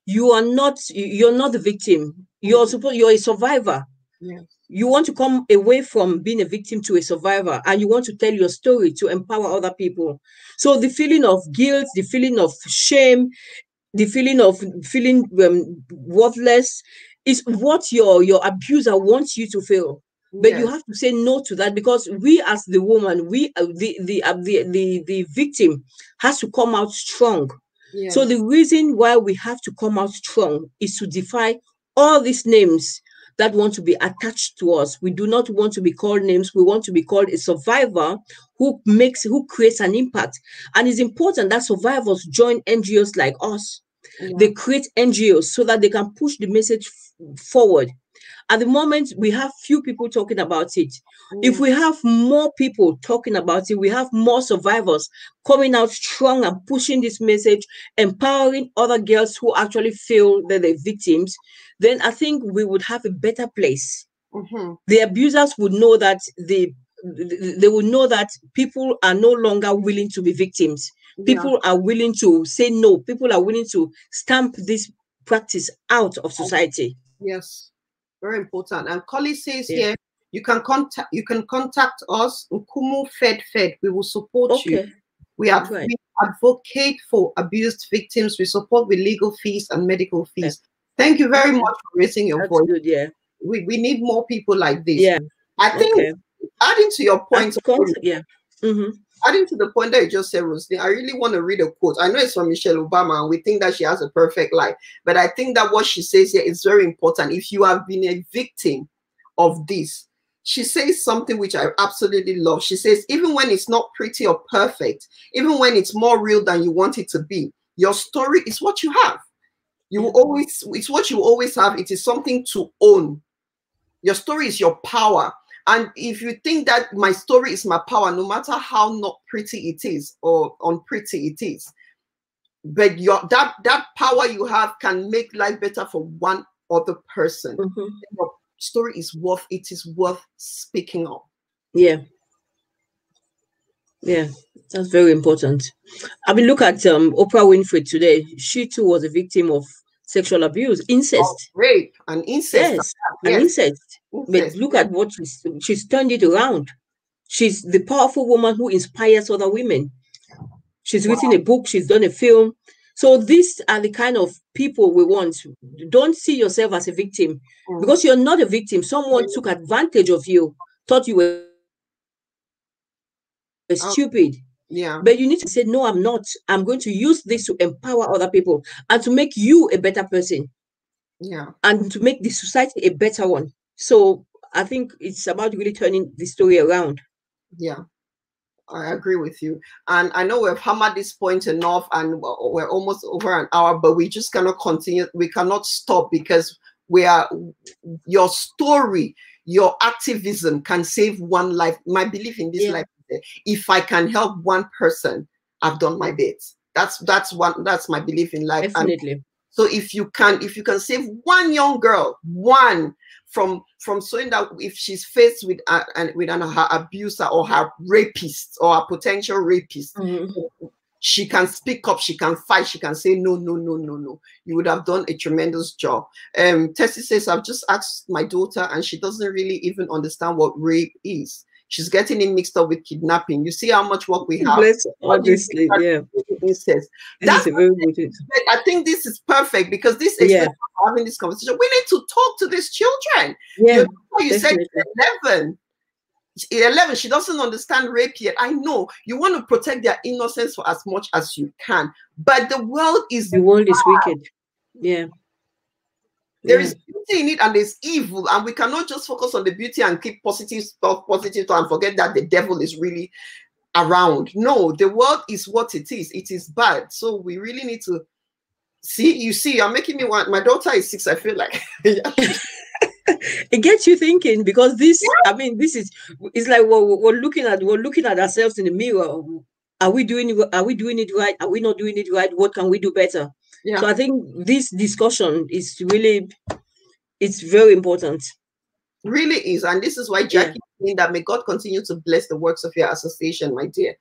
C: you are not, you're not the victim. You're supposed, you're a survivor.
A: Yes.
C: You want to come away from being a victim to a survivor, and you want to tell your story to empower other people. So the feeling of guilt, the feeling of shame, the feeling of feeling um, worthless is what your your abuser wants you to feel. But
A: Yes.
C: you have to say no to that, because we as the woman, we uh, the the, uh, the the the victim has to come out strong.
A: Yes.
C: So the reason why we have to come out strong is to defy all these names that want to be attached to us. We do not want to be called names. We want to be called a survivor who makes, who creates an impact. And it's important that survivors join N G Os like us.
A: Yeah.
C: They create N G Os so that they can push the message f- forward. At the moment, we have few people talking about it.
A: Yeah.
C: If we have more people talking about it, we have more survivors coming out strong and pushing this message, empowering other girls who actually feel that they're victims, then I think we would have a better place.
A: Mm-hmm.
C: The abusers would know that the they would know that people are no longer willing to be victims. People
A: Yeah.
C: are willing to say no. People are willing to stamp this practice out of society.
A: Yes, very important. And Collie says
C: Yeah.
A: here, you can contact you can contact us, Nkumu Fed Fed. We will support you.
C: Okay.
A: We, have,
C: Right.
A: we advocate for abused victims. We support with legal fees and medical fees. Thank you very
C: Okay.
A: much for raising your
C: That's
A: voice.
C: good. Yeah.
A: We, we need more people like this.
C: Yeah.
A: I think
C: Okay.
A: adding to your point,
C: That's con- yeah. Mm-hmm.
A: adding to the point that you just said, Roseline, I really want to read a quote. I know it's from Michelle Obama, and we think that she has a perfect life, but I think that what she says here is very important. If you have been a victim of this, she says something which I absolutely love. She says, even when it's not pretty or perfect, even when it's more real than you want it to be, your story is what you have. You will always, it's what you always have. It is something to own. Your story is your power. And if you think that my story is my power, no matter how not pretty it is or unpretty it is, but your that that power you have can make life better for one other person.
C: Mm-hmm.
A: Your story is worth, it is worth speaking of.
C: Yeah. Yeah, that's very important. I mean, look at um, Oprah Winfrey today. She too was a victim of sexual abuse, incest.
A: Oh, rape and incest.
C: Yes,
A: Yes.
C: and incest. But
A: Incest,
C: look
A: yes.
C: at what she's, she's turned it around. She's the powerful woman who inspires other women. She's
A: Wow.
C: written a book, she's done a film. So these are the kind of people we want. Don't see yourself as a victim,
A: Mm.
C: because you're not a victim. Someone took advantage of you, thought you were stupid.
A: Yeah.
C: But you need to say, no, I'm not. I'm going to use this to empower other people and to make you a better person.
A: Yeah.
C: And to make the society a better one. So I think it's about really turning the story around.
A: Yeah, I agree with you. And I know we've hammered this point enough, and we're almost over an hour, but we just cannot continue. We cannot stop, because we are, your story, your activism can save one life. My belief in this
C: Yeah.
A: life, if I can help one person, I've done my bit. That's that's one that's my belief in life.
C: Definitely.
A: And so if you can, if you can save one young girl, one from from showing that if she's faced with a, an, with an, her abuser or her rapist or a potential rapist,
C: Mm-hmm.
A: she can speak up, she can fight, she can say no, no, no, no, no. You would have done a tremendous job. Um, Tessie says, I've just asked my daughter, and she doesn't really even understand what rape is. She's getting it mixed up with kidnapping. You see how much work we have.
C: Bless, obviously, yeah.
A: Incest.
C: This
A: That's
C: is a very good.
A: I think this is perfect, because this
C: Yeah.
A: is having this conversation. We need to talk to these children.
C: Yeah,
A: You, know, you said
C: definitely.
A: eleven. eleven, she doesn't understand rape yet. I know you want to protect their innocence for as much as you can, but the world is
C: The world is
A: bad.
C: wicked. Yeah.
A: There
C: Yeah.
A: is beauty in it and there's evil, and we cannot just focus on the beauty and keep positive stuff, positive stuff, and forget that the devil is really around. No, the world is what it is. It is bad. So we really need to see. You see, you're making me want. My daughter is six. I feel like
C: It gets you thinking, because this, I mean, this is, it's like we're, we're looking at, we're looking at ourselves in the mirror. Are we doing, are we doing it right? Are we not doing it right? What can we do better?
A: yeah.
C: So I think this discussion is really, it's very important.
A: Really is. And this is why Jackie is saying that may God continue to bless the works of your association, my dear.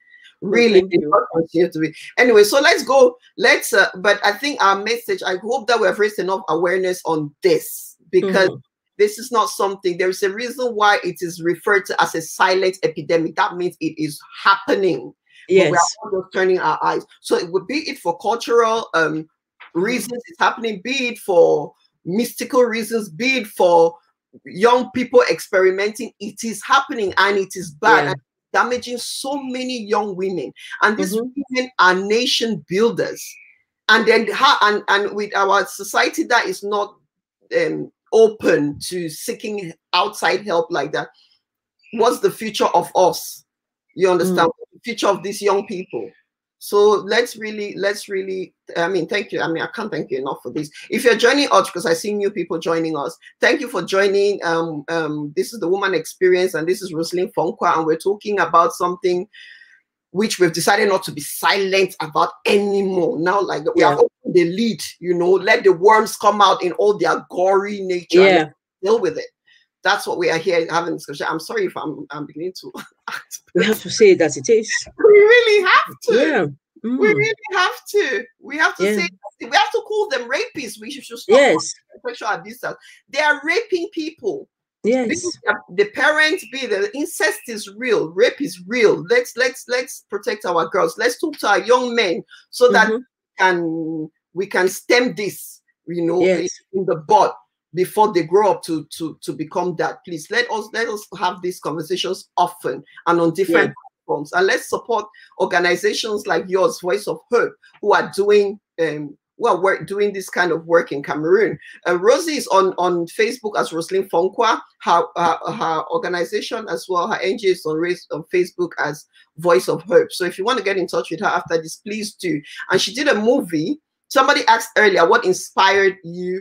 A: Really,
C: thank you.
A: continue to be. Anyway, so let's go. Let's. Uh, but I think our message. I hope that we have raised enough awareness on this, because mm-hmm. this is not something. There is a reason why it is referred to as a silent epidemic. That means it is happening.
C: Yes,
A: but we are just turning our eyes. So it would be it for cultural um reasons. It's happening. Be it for mystical reasons. Be it for young people experimenting. It is happening, and it is bad.
C: Yeah.
A: And damaging so many young women, and these
C: mm-hmm.
A: women are nation builders. And then and and with our society that is not um, open to seeking outside help like that, what's the future of us? You understand? Mm. The future of these young people. So let's really, let's really, I mean, thank you. I mean, I can't thank you enough for this. If you're joining us, because I see new people joining us, thank you for joining. Um, um, this is the Woman Experience, and this is Roseline Fonkwa, and we're talking about something which we've decided not to be silent about anymore. Now, like we
C: yeah.
A: have opened the lead, you know, let the worms come out in all their gory nature.
C: Yeah.
A: And deal with it. That's what we are here having discussion. I'm sorry if I'm I'm beginning to act.
C: We have to say it as it is.
A: We really have to.
C: Yeah. Mm.
A: We really have to. We have to
C: yeah.
A: say we have to call them rapists. We should stop
C: yes.
A: sexual abusers. They are raping people.
C: Yes.
A: The parents be the incest is real, rape is real. Let's let's let's protect our girls. Let's talk to our young men so that mm-hmm. we can we can stem this, you know,
C: yes.
A: in the bud before they grow up to to to become that. Please let us let us have these conversations often and on different yeah. platforms, and let's support organizations like yours, Voice of Hope, who are doing um who are work, doing this kind of work in Cameroon. Uh, Rosie is on on Facebook as Roseline Fonkwa. Her, her her organization as well, her N G O is on on Facebook as Voice of Hope. So if you want to get in touch with her after this, please do. And she did a movie. Somebody asked earlier, what inspired you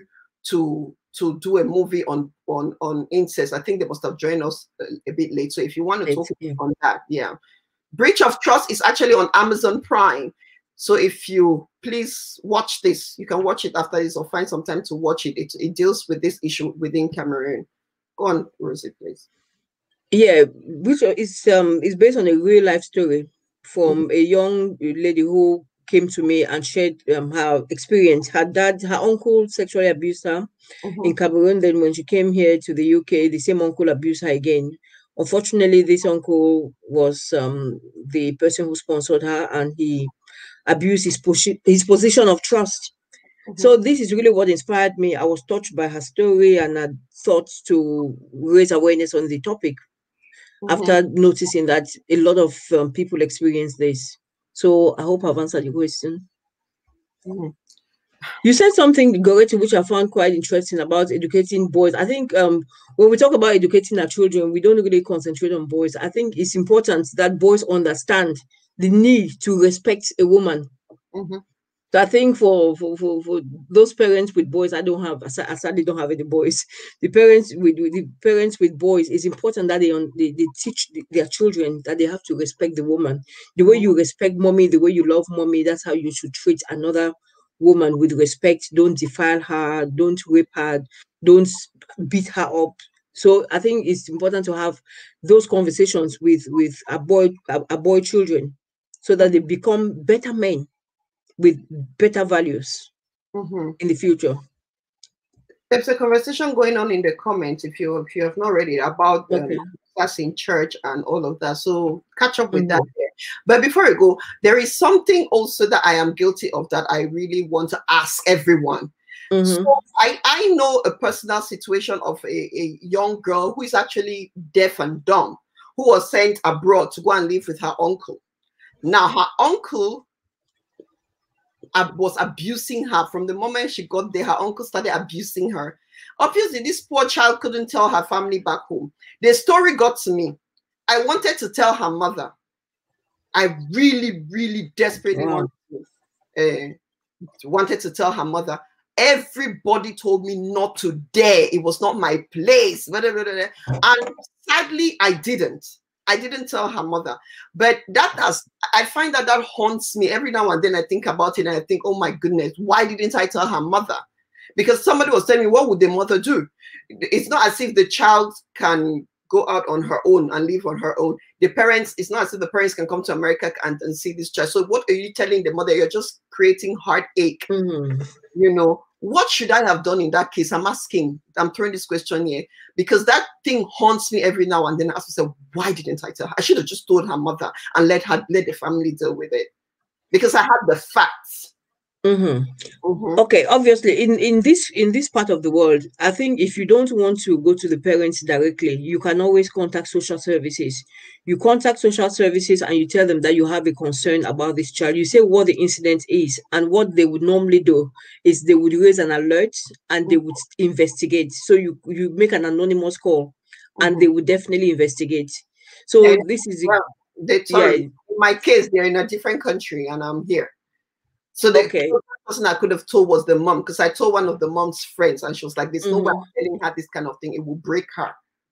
A: to to do a movie on on on incest? I think they must have joined us a, a bit late. So if you want to talk
C: yeah.
A: on that, yeah. Breach of Trust is actually on Amazon Prime. So if you please watch this, you can watch it after this or find some time to watch it. It, it deals with this issue within Cameroon. Go on, Rosie, please.
C: Yeah, which is um is based on a real life story from mm-hmm. a young lady who came to me and shared um, her experience. Her dad, her uncle sexually abused her mm-hmm. in Cameroon. Then when she came here to the U K, the same uncle abused her again. Unfortunately, this uncle was um, the person who sponsored her, and he abused his, posi his position of trust. Mm-hmm. So this is really what inspired me. I was touched by her story, and I thought to raise awareness on the topic mm-hmm. after noticing that a lot of um, people experience this. So I hope I've answered your question. Mm-hmm. You said something, Goreti, which I found quite interesting about educating boys. I think um, when we talk about educating our children, we don't really concentrate on boys. I think it's important that boys understand the need to respect a woman. Mm-hmm. So I think for, for for for those parents with boys, I don't have, I sadly don't have any boys. The parents with the parents with boys, it's important that they they, they teach their children that they have to respect the woman. The way you respect mommy, the way you love mommy, that's how you should treat another woman with respect. Don't defile her, don't rape her, don't beat her up. So I think it's important to have those conversations with with our boy our boy children, so that they become better men with better values mm-hmm. in the future.
A: There's a conversation going on in the comments, if you if you have not read it, about
C: okay.
A: um, us in church and all of that. So catch up with mm-hmm. that there. But before I go, there is something also that I am guilty of that I really want to ask everyone. Mm-hmm. So I, I know a personal situation of a, a young girl who is actually deaf and dumb, who was sent abroad to go and live with her uncle. Now, her uncle was abusing her from the moment she got there. Her uncle started abusing her. Obviously, this poor child couldn't tell her family back home. The story got to me. I wanted to tell her mother. I really, really desperately wow. wanted, to, uh, wanted to tell her mother. Everybody told me not to dare. It was not my place. Blah, blah, blah, blah. And sadly, I didn't. I didn't tell her mother. But that has, I find that that haunts me. Every now and then I think about it and I think, oh my goodness, why didn't I tell her mother? Because somebody was telling me, what would the mother do? It's not as if the child can go out on her own and live on her own. The parents, it's not as if the parents can come to America and, and see this child. So what are you telling the mother? You're just creating heartache.
C: Mm-hmm.
A: You know, what should I have done in that case? I'm asking, I'm throwing this question here because that thing haunts me every now and then. I ask myself, why didn't I tell her? I should have just told her mother and let her, let the family deal with it because I had the facts.
C: Mm-hmm.
A: Mm-hmm.
C: Okay, obviously, in in this in this part of the world, I think if you don't want to go to the parents directly, you can always contact social services. You contact social services and you tell them that you have a concern about this child. You say what the incident is, and what they would normally do is they would raise an alert and they would investigate. So you you make an anonymous call, and
A: Mm-hmm.
C: they would definitely investigate. So
A: Yeah,
C: this is
A: well, they, sorry,
C: yeah.
A: in my case, they're in a different country and I'm here. So the
C: Okay.
A: person I could have told was the mom, because I told one of the mom's friends and she was like, there's no way
C: Mm-hmm.
A: I'm telling her this kind of thing. It will break her.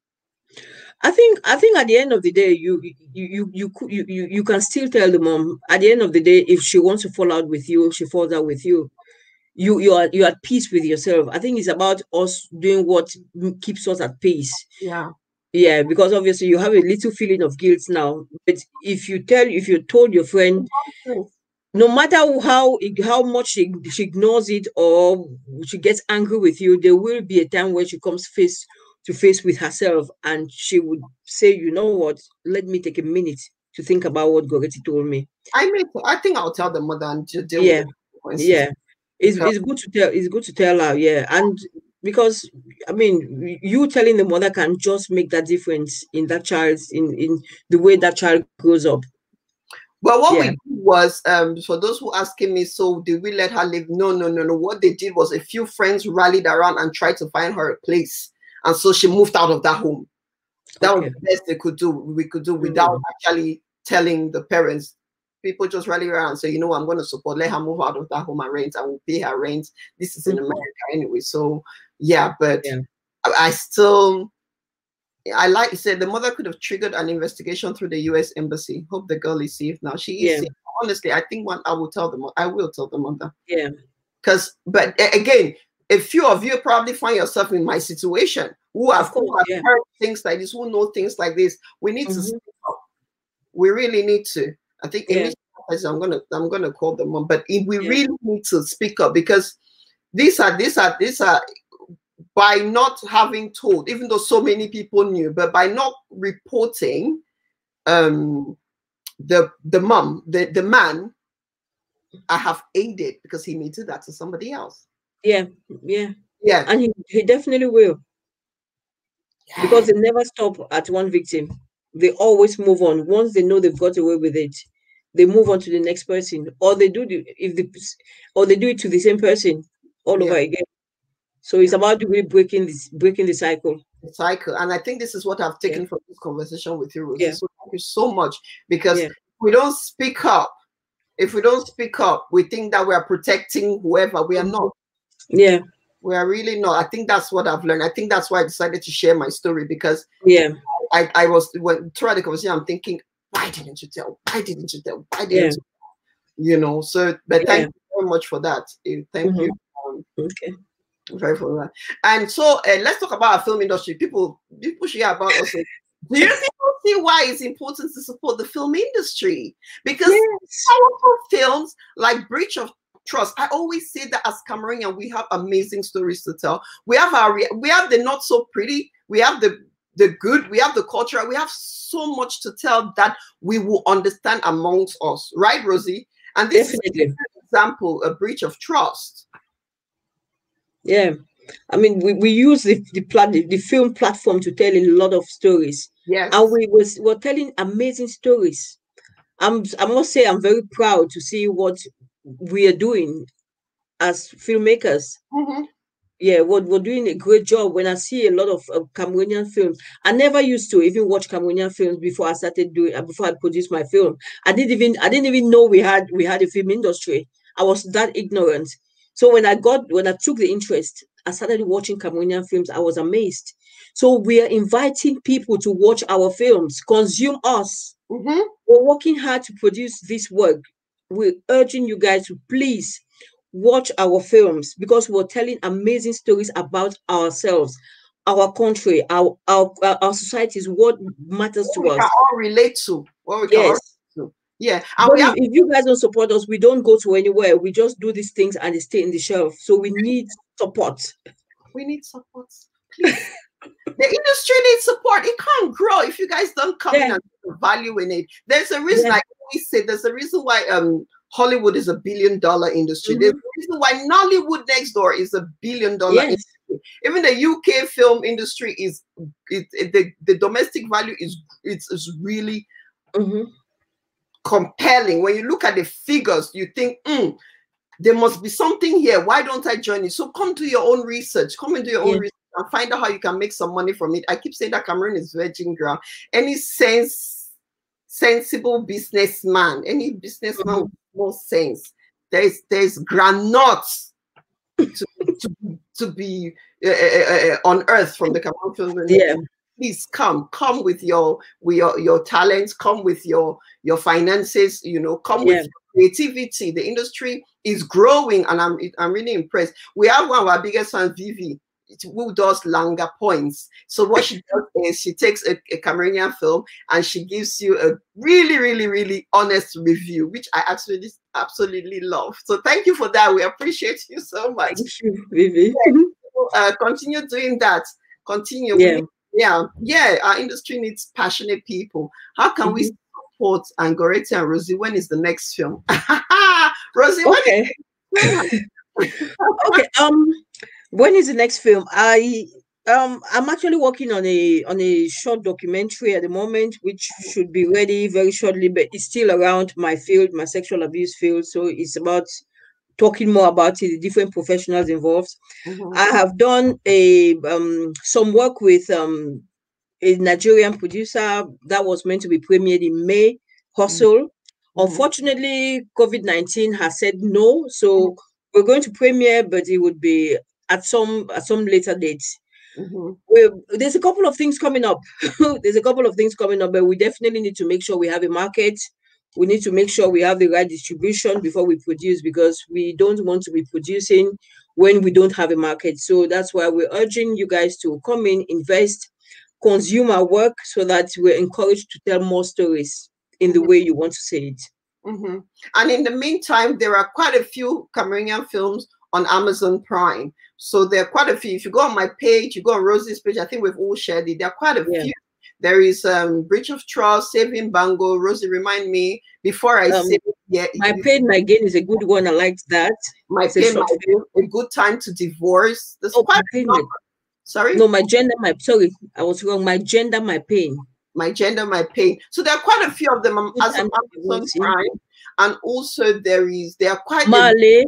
C: I think I think at the end of the day, you you you you you you, you can still tell the mom. At the end of the day, if she wants to fall out with you, she falls out with you. You you are you're at peace with yourself. I think it's about us doing what keeps us at peace.
A: Yeah.
C: Yeah, because obviously you have a little feeling of guilt now. But if you tell if you told your friend, no matter how how much she, she ignores it or she gets angry with you, there will be a time where she comes face to face with herself and she would say, you know what, let me take a minute to think about what Goretti told me.
A: I mean, I think I'll tell the mother and just deal
C: Yeah,
A: with it.
C: yeah. It's, it's good to tell it's good to tell her, yeah. And because I mean you telling the mother can just make that difference in that child's in, in the way that child grows up.
A: But what
C: Yeah.
A: we did was, um, for those who asking me, so did we let her live? No, no, no, no. What they did was a few friends rallied around and tried to find her a place. And so she moved out of that home. That
C: Okay.
A: was the best they could do, we could do without
C: Mm.
A: actually telling the parents. People just rally around and say, you know, I'm going to support, let her move out of that home and rent. I will pay her rent. This is in
C: Mhm.
A: America anyway. So, yeah, but
C: Yeah.
A: I, I still... I like you said the mother could have triggered an investigation through the U S embassy. Hope the girl is safe now. She is
C: Yeah.
A: safe. Honestly, I think one I will tell them. I will tell the mother.
C: Yeah.
A: Because, but a- again, a few of you probably find yourself in my situation who have,
C: Of course,
A: who have
C: yeah.
A: heard things like this, who know things like this. We need to
C: Mhm.
A: speak up. We really need to. I think
C: Yeah.
A: initially I'm gonna I'm gonna call them mom, but we
C: Yeah.
A: really need to speak up because these are these are these are. By not having told, even though so many people knew, but by not reporting, um, the the mom, the, the man, I have aided because he may do that to somebody else.
C: Yeah, yeah,
A: Yeah.
C: and he, he definitely will.
A: Yeah.
C: Because they never stop at one victim. They always move on. Once they know they've got away with it, they move on to the next person, or they do the if the or they do it to the same person all
A: Yeah.
C: over again. So it's about really breaking this breaking the cycle.
A: The cycle, and I think this is what I've taken
C: Yeah.
A: from this conversation with you, Rosie.
C: Yeah.
A: So thank you so much because
C: Yeah.
A: if we don't speak up, if we don't speak up, we think that we are protecting whoever. We are not.
C: Yeah.
A: We are really not. I think that's what I've learned. I think that's why I decided to share my story because
C: Yeah.
A: I, I was when throughout the conversation, I'm thinking, why didn't you tell? Why didn't you tell? Why didn't
C: Yeah.
A: you tell? You know, so but thank
C: Yeah.
A: you very much for that. Eh, Thank you. Um,
C: Okay.
A: very for that. And so uh, let's talk about our film industry. People, people should hear about us. Do you people see why it's important to support the film industry? Because
C: Yes.
A: powerful films like Breach of Trust. I always say that as Cameroonian, we have amazing stories to tell. We have our we have the not so pretty. We have the the good. We have the culture. We have so much to tell that we will understand amongst us, right, Rosie? And this
C: Definitely.
A: is an example, a breach of trust.
C: Yeah. I mean, we, we use the the, plat- the film platform to tell a lot of stories.
A: Yes.
C: And we was we're telling amazing stories. I'm I must say I'm very proud to see what we are doing as filmmakers.
A: Mm-hmm.
C: Yeah, we're, we're doing a great job. When I see a lot of uh, Cameroonian films, I never used to even watch Cameroonian films before I started doing uh, before I produced my film. I didn't even I didn't even know we had we had a film industry. I was that ignorant. So when I got when I took the interest, I started watching Cameroonian films. I was amazed. So we are inviting people to watch our films, consume us.
A: Mm-hmm.
C: We're working hard to produce this work. We're urging you guys to please watch our films because we're telling amazing stories about ourselves. our country, our our our society is what matters
A: What
C: to
A: we
C: us.
A: can all relate to. What we can all
C: Yes.
A: relate to. Yeah. And
C: But
A: we
C: if,
A: have
C: if you guys don't support us, we don't go to anywhere. We just do these things and they stay in the shelf. So we need support.
A: we need support. Please. The industry needs support. It can't grow if you guys don't come
C: Yeah.
A: in and put value in it. There's a reason,
C: Yeah.
A: I always say, there's a reason why um Hollywood is a billion dollar industry.
C: Mm-hmm.
A: There's a reason why Nollywood next door is a billion dollar
C: Yes.
A: industry. Even the U K film industry is it, it the, the domestic value is it's, is really
C: Mm-hmm.
A: compelling. When you look at the figures, you think, mm, there must be something here. Why don't I join it? So come do your own research. Come and do your
C: Yeah.
A: own research and find out how you can make some money from it. I keep saying that Cameroon is virgin ground. Any sense, sensible businessman, any businessman
C: Mm-hmm.
A: with more sense, there's there's granuts to, to, to be uh, uh, uh, on earth from the Cameroon film industry.
C: Yeah.
A: Please come, come with your with your, your talents, come with your your finances, you know, come
C: Yeah.
A: with creativity. The industry is growing, and I'm I'm really impressed. We have one of our biggest fans, Vivi, who does Langa points. So what she does is she takes a, a Cameroonian film and she gives you a really, really, really honest review, which I absolutely absolutely love. So thank you for that. We appreciate you so much.
C: Thank you, Vivi.
A: Yeah, uh, continue doing that. Continue.
C: Yeah.
A: We, yeah, yeah. Our industry needs passionate people. How can we
C: Mm-hmm.
A: support Angoretti and Rosie? When is the next film? Rosie, when
C: Okay.
A: is
C: Okay. Um, when is the next film? I um I'm actually working on a on a short documentary at the moment, which should be ready very shortly, but it's still around my field, my sexual abuse field. So it's about talking more about it, the different professionals involved.
A: Mhm.
C: I have done a um some work with um a Nigerian producer that was meant to be premiered in May, Hustle.
A: Mhm.
C: Unfortunately, COVID nineteen has said no, so we're going to premiere, but it would be at some at some later date.
A: Mhm.
C: Well, there's a couple of things coming up. There's a couple of things coming up, but we definitely need to make sure we have a market. We need to make sure we have the right distribution before we produce, because we don't want to be producing when we don't have a market. So that's why we're urging you guys to come in, invest, consume our work, so that we're encouraged to tell more stories in the
A: Mhm.
C: way you want to say it.
A: Mm-hmm. And in the meantime, there are quite a few Cameroonian films on Amazon Prime. So there are quite a few. If you go on my page, you go on Rosie's page, I think we've all shared it. There are quite a
C: Yeah.
A: few. There is um, Bridge of Trust, Saving Bango. Rosie, remind me before I
C: Um,
A: say it, yeah,
C: My
A: you-
C: Pain, My Gain is a good one. I liked that.
A: my
C: It's a
A: pain,
C: short
A: my
C: film.
A: Gain, a good time to divorce. There's
C: Oh,
A: quite
C: My
A: a
C: Pain, My
A: number. Sorry,
C: No, My Gender, My Sorry, I was wrong. My Gender, My Pain.
A: My Gender, My Pain. So there are quite a few of them on
C: Good
A: as
C: time
A: on
C: to
A: Amazon
C: divorce, yeah.
A: Prime, and also there is there are quite a
C: Malay.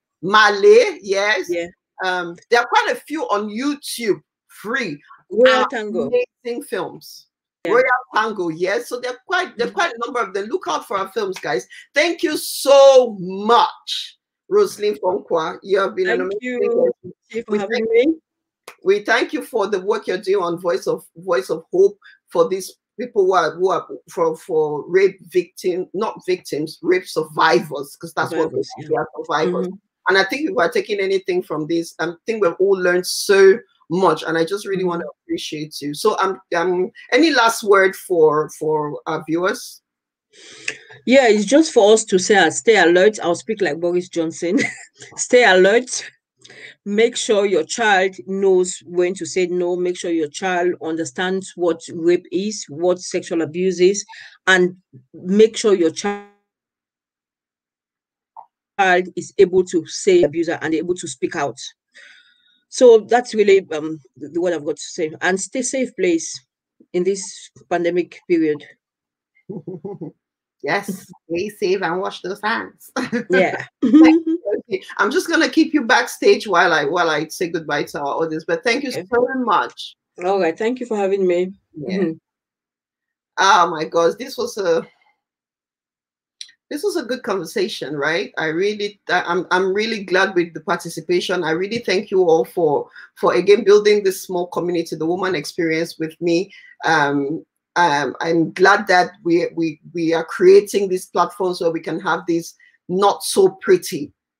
A: Malay, yes.
C: Yeah.
A: Um, there are quite a few on YouTube, free,
C: Royal Tango.
A: amazing films.
C: Yeah.
A: Royal Tango, yes. So there are quite there are quite a number of them. Look out for our films, guys. Thank you so much, Roseline Fonkwa. You have been an
C: Thank
A: amazing
C: you
A: guest.
C: Chief, for
A: We
C: having
A: thank,
C: me.
A: we thank you for the work you're doing on Voice of Voice of Hope for these people who are who are for for rape victims, not victims, rape survivors, because that's what
C: Survivors,
A: they
C: yeah.
A: are, they are survivors.
C: Mhm.
A: And I think if we're taking anything from this, I think we've all learned so much, and I just really
C: Mhm.
A: want to appreciate you. So, um, um, any last word for for our viewers?
C: Yeah, it's just for us to say, uh, stay alert. I'll speak like Boris Johnson. Stay alert. Make sure your child knows when to say no. Make sure your child understands what rape is, what sexual abuse is, and make sure your child is able to say abuser and able to speak out. So that's really um the, what I've got to say. And stay safe, please, in this pandemic period.
A: Yes, stay safe and wash those hands.
C: Yeah.
A: Okay. I'm just gonna keep you backstage while I while I say goodbye to our audience. But thank you
C: Okay.
A: so much.
C: All right. Thank you for having me.
A: Yeah.
C: Mhm.
A: Oh my gosh, this was a this was a good conversation, right? I really, I'm, I'm really glad with the participation. I really thank you all for, for again building this small community, the Woman Experience with me. Um, um, I'm glad that we, we, we are creating these platforms where we can have these not so pretty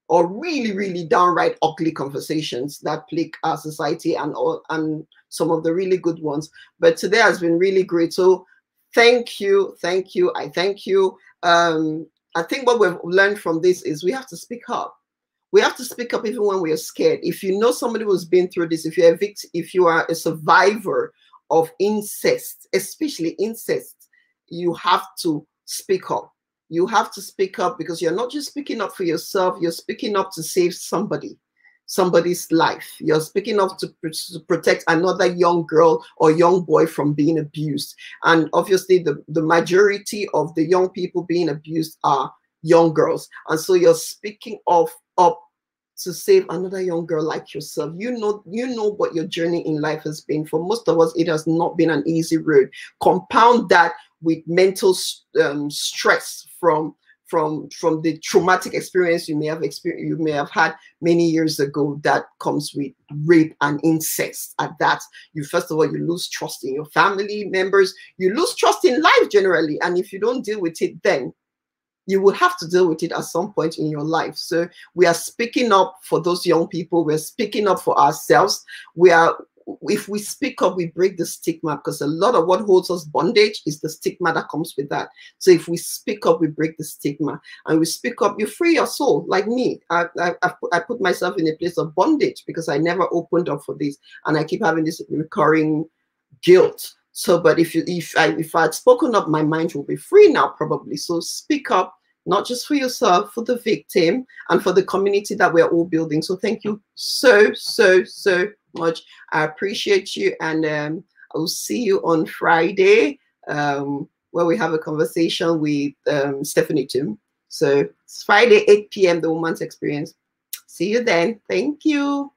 A: or really, really downright ugly conversations that plague our society, and all, and some of the really good ones. But today has been really great. So thank you, thank you, I thank you. Um, I think what we've learned from this is we have to speak up. We have to speak up even when we are scared. If you know somebody who's been through this, if you're a victim, if you are a survivor of incest, especially incest, you have to speak up. You have to speak up, because you're not just speaking up for yourself, you're speaking up to save somebody, somebody's life. You're speaking up to, to protect another young girl or young boy from being abused. And obviously the, the majority of the young people being abused are young girls. And so you're speaking of up to save another young girl like yourself. You know, you know what your journey in life has been. For most of us, it has not been an easy road. Compound that with mental um, stress from from from the traumatic experience you may have experienced, you may have had many years ago, that comes with rape and incest. At that, you first of all, you lose trust in your family members, you lose trust in life generally, and if you don't deal with it, then you will have to deal with it at some point in your life. So we are speaking up for those young people. We're speaking up for ourselves. We are, if we speak up, we break the stigma, because a lot of what holds us bondage is the stigma that comes with that. So if we speak up, we break the stigma, and we speak up, you free your soul. Like me, I, I, I put myself in a place of bondage because I never opened up for this, and I keep having this recurring guilt. So, but if you, if I, if I had spoken up, my mind will be free now, probably. So speak up, not just for yourself, for the victim, and for the community that we're all building. So thank you so, so, so much. I appreciate you. And um, I will see you on Friday, um, where we have a conversation with um, Stephanie Toom. So it's Friday, eight p m, the Woman's Experience. See you then. Thank you.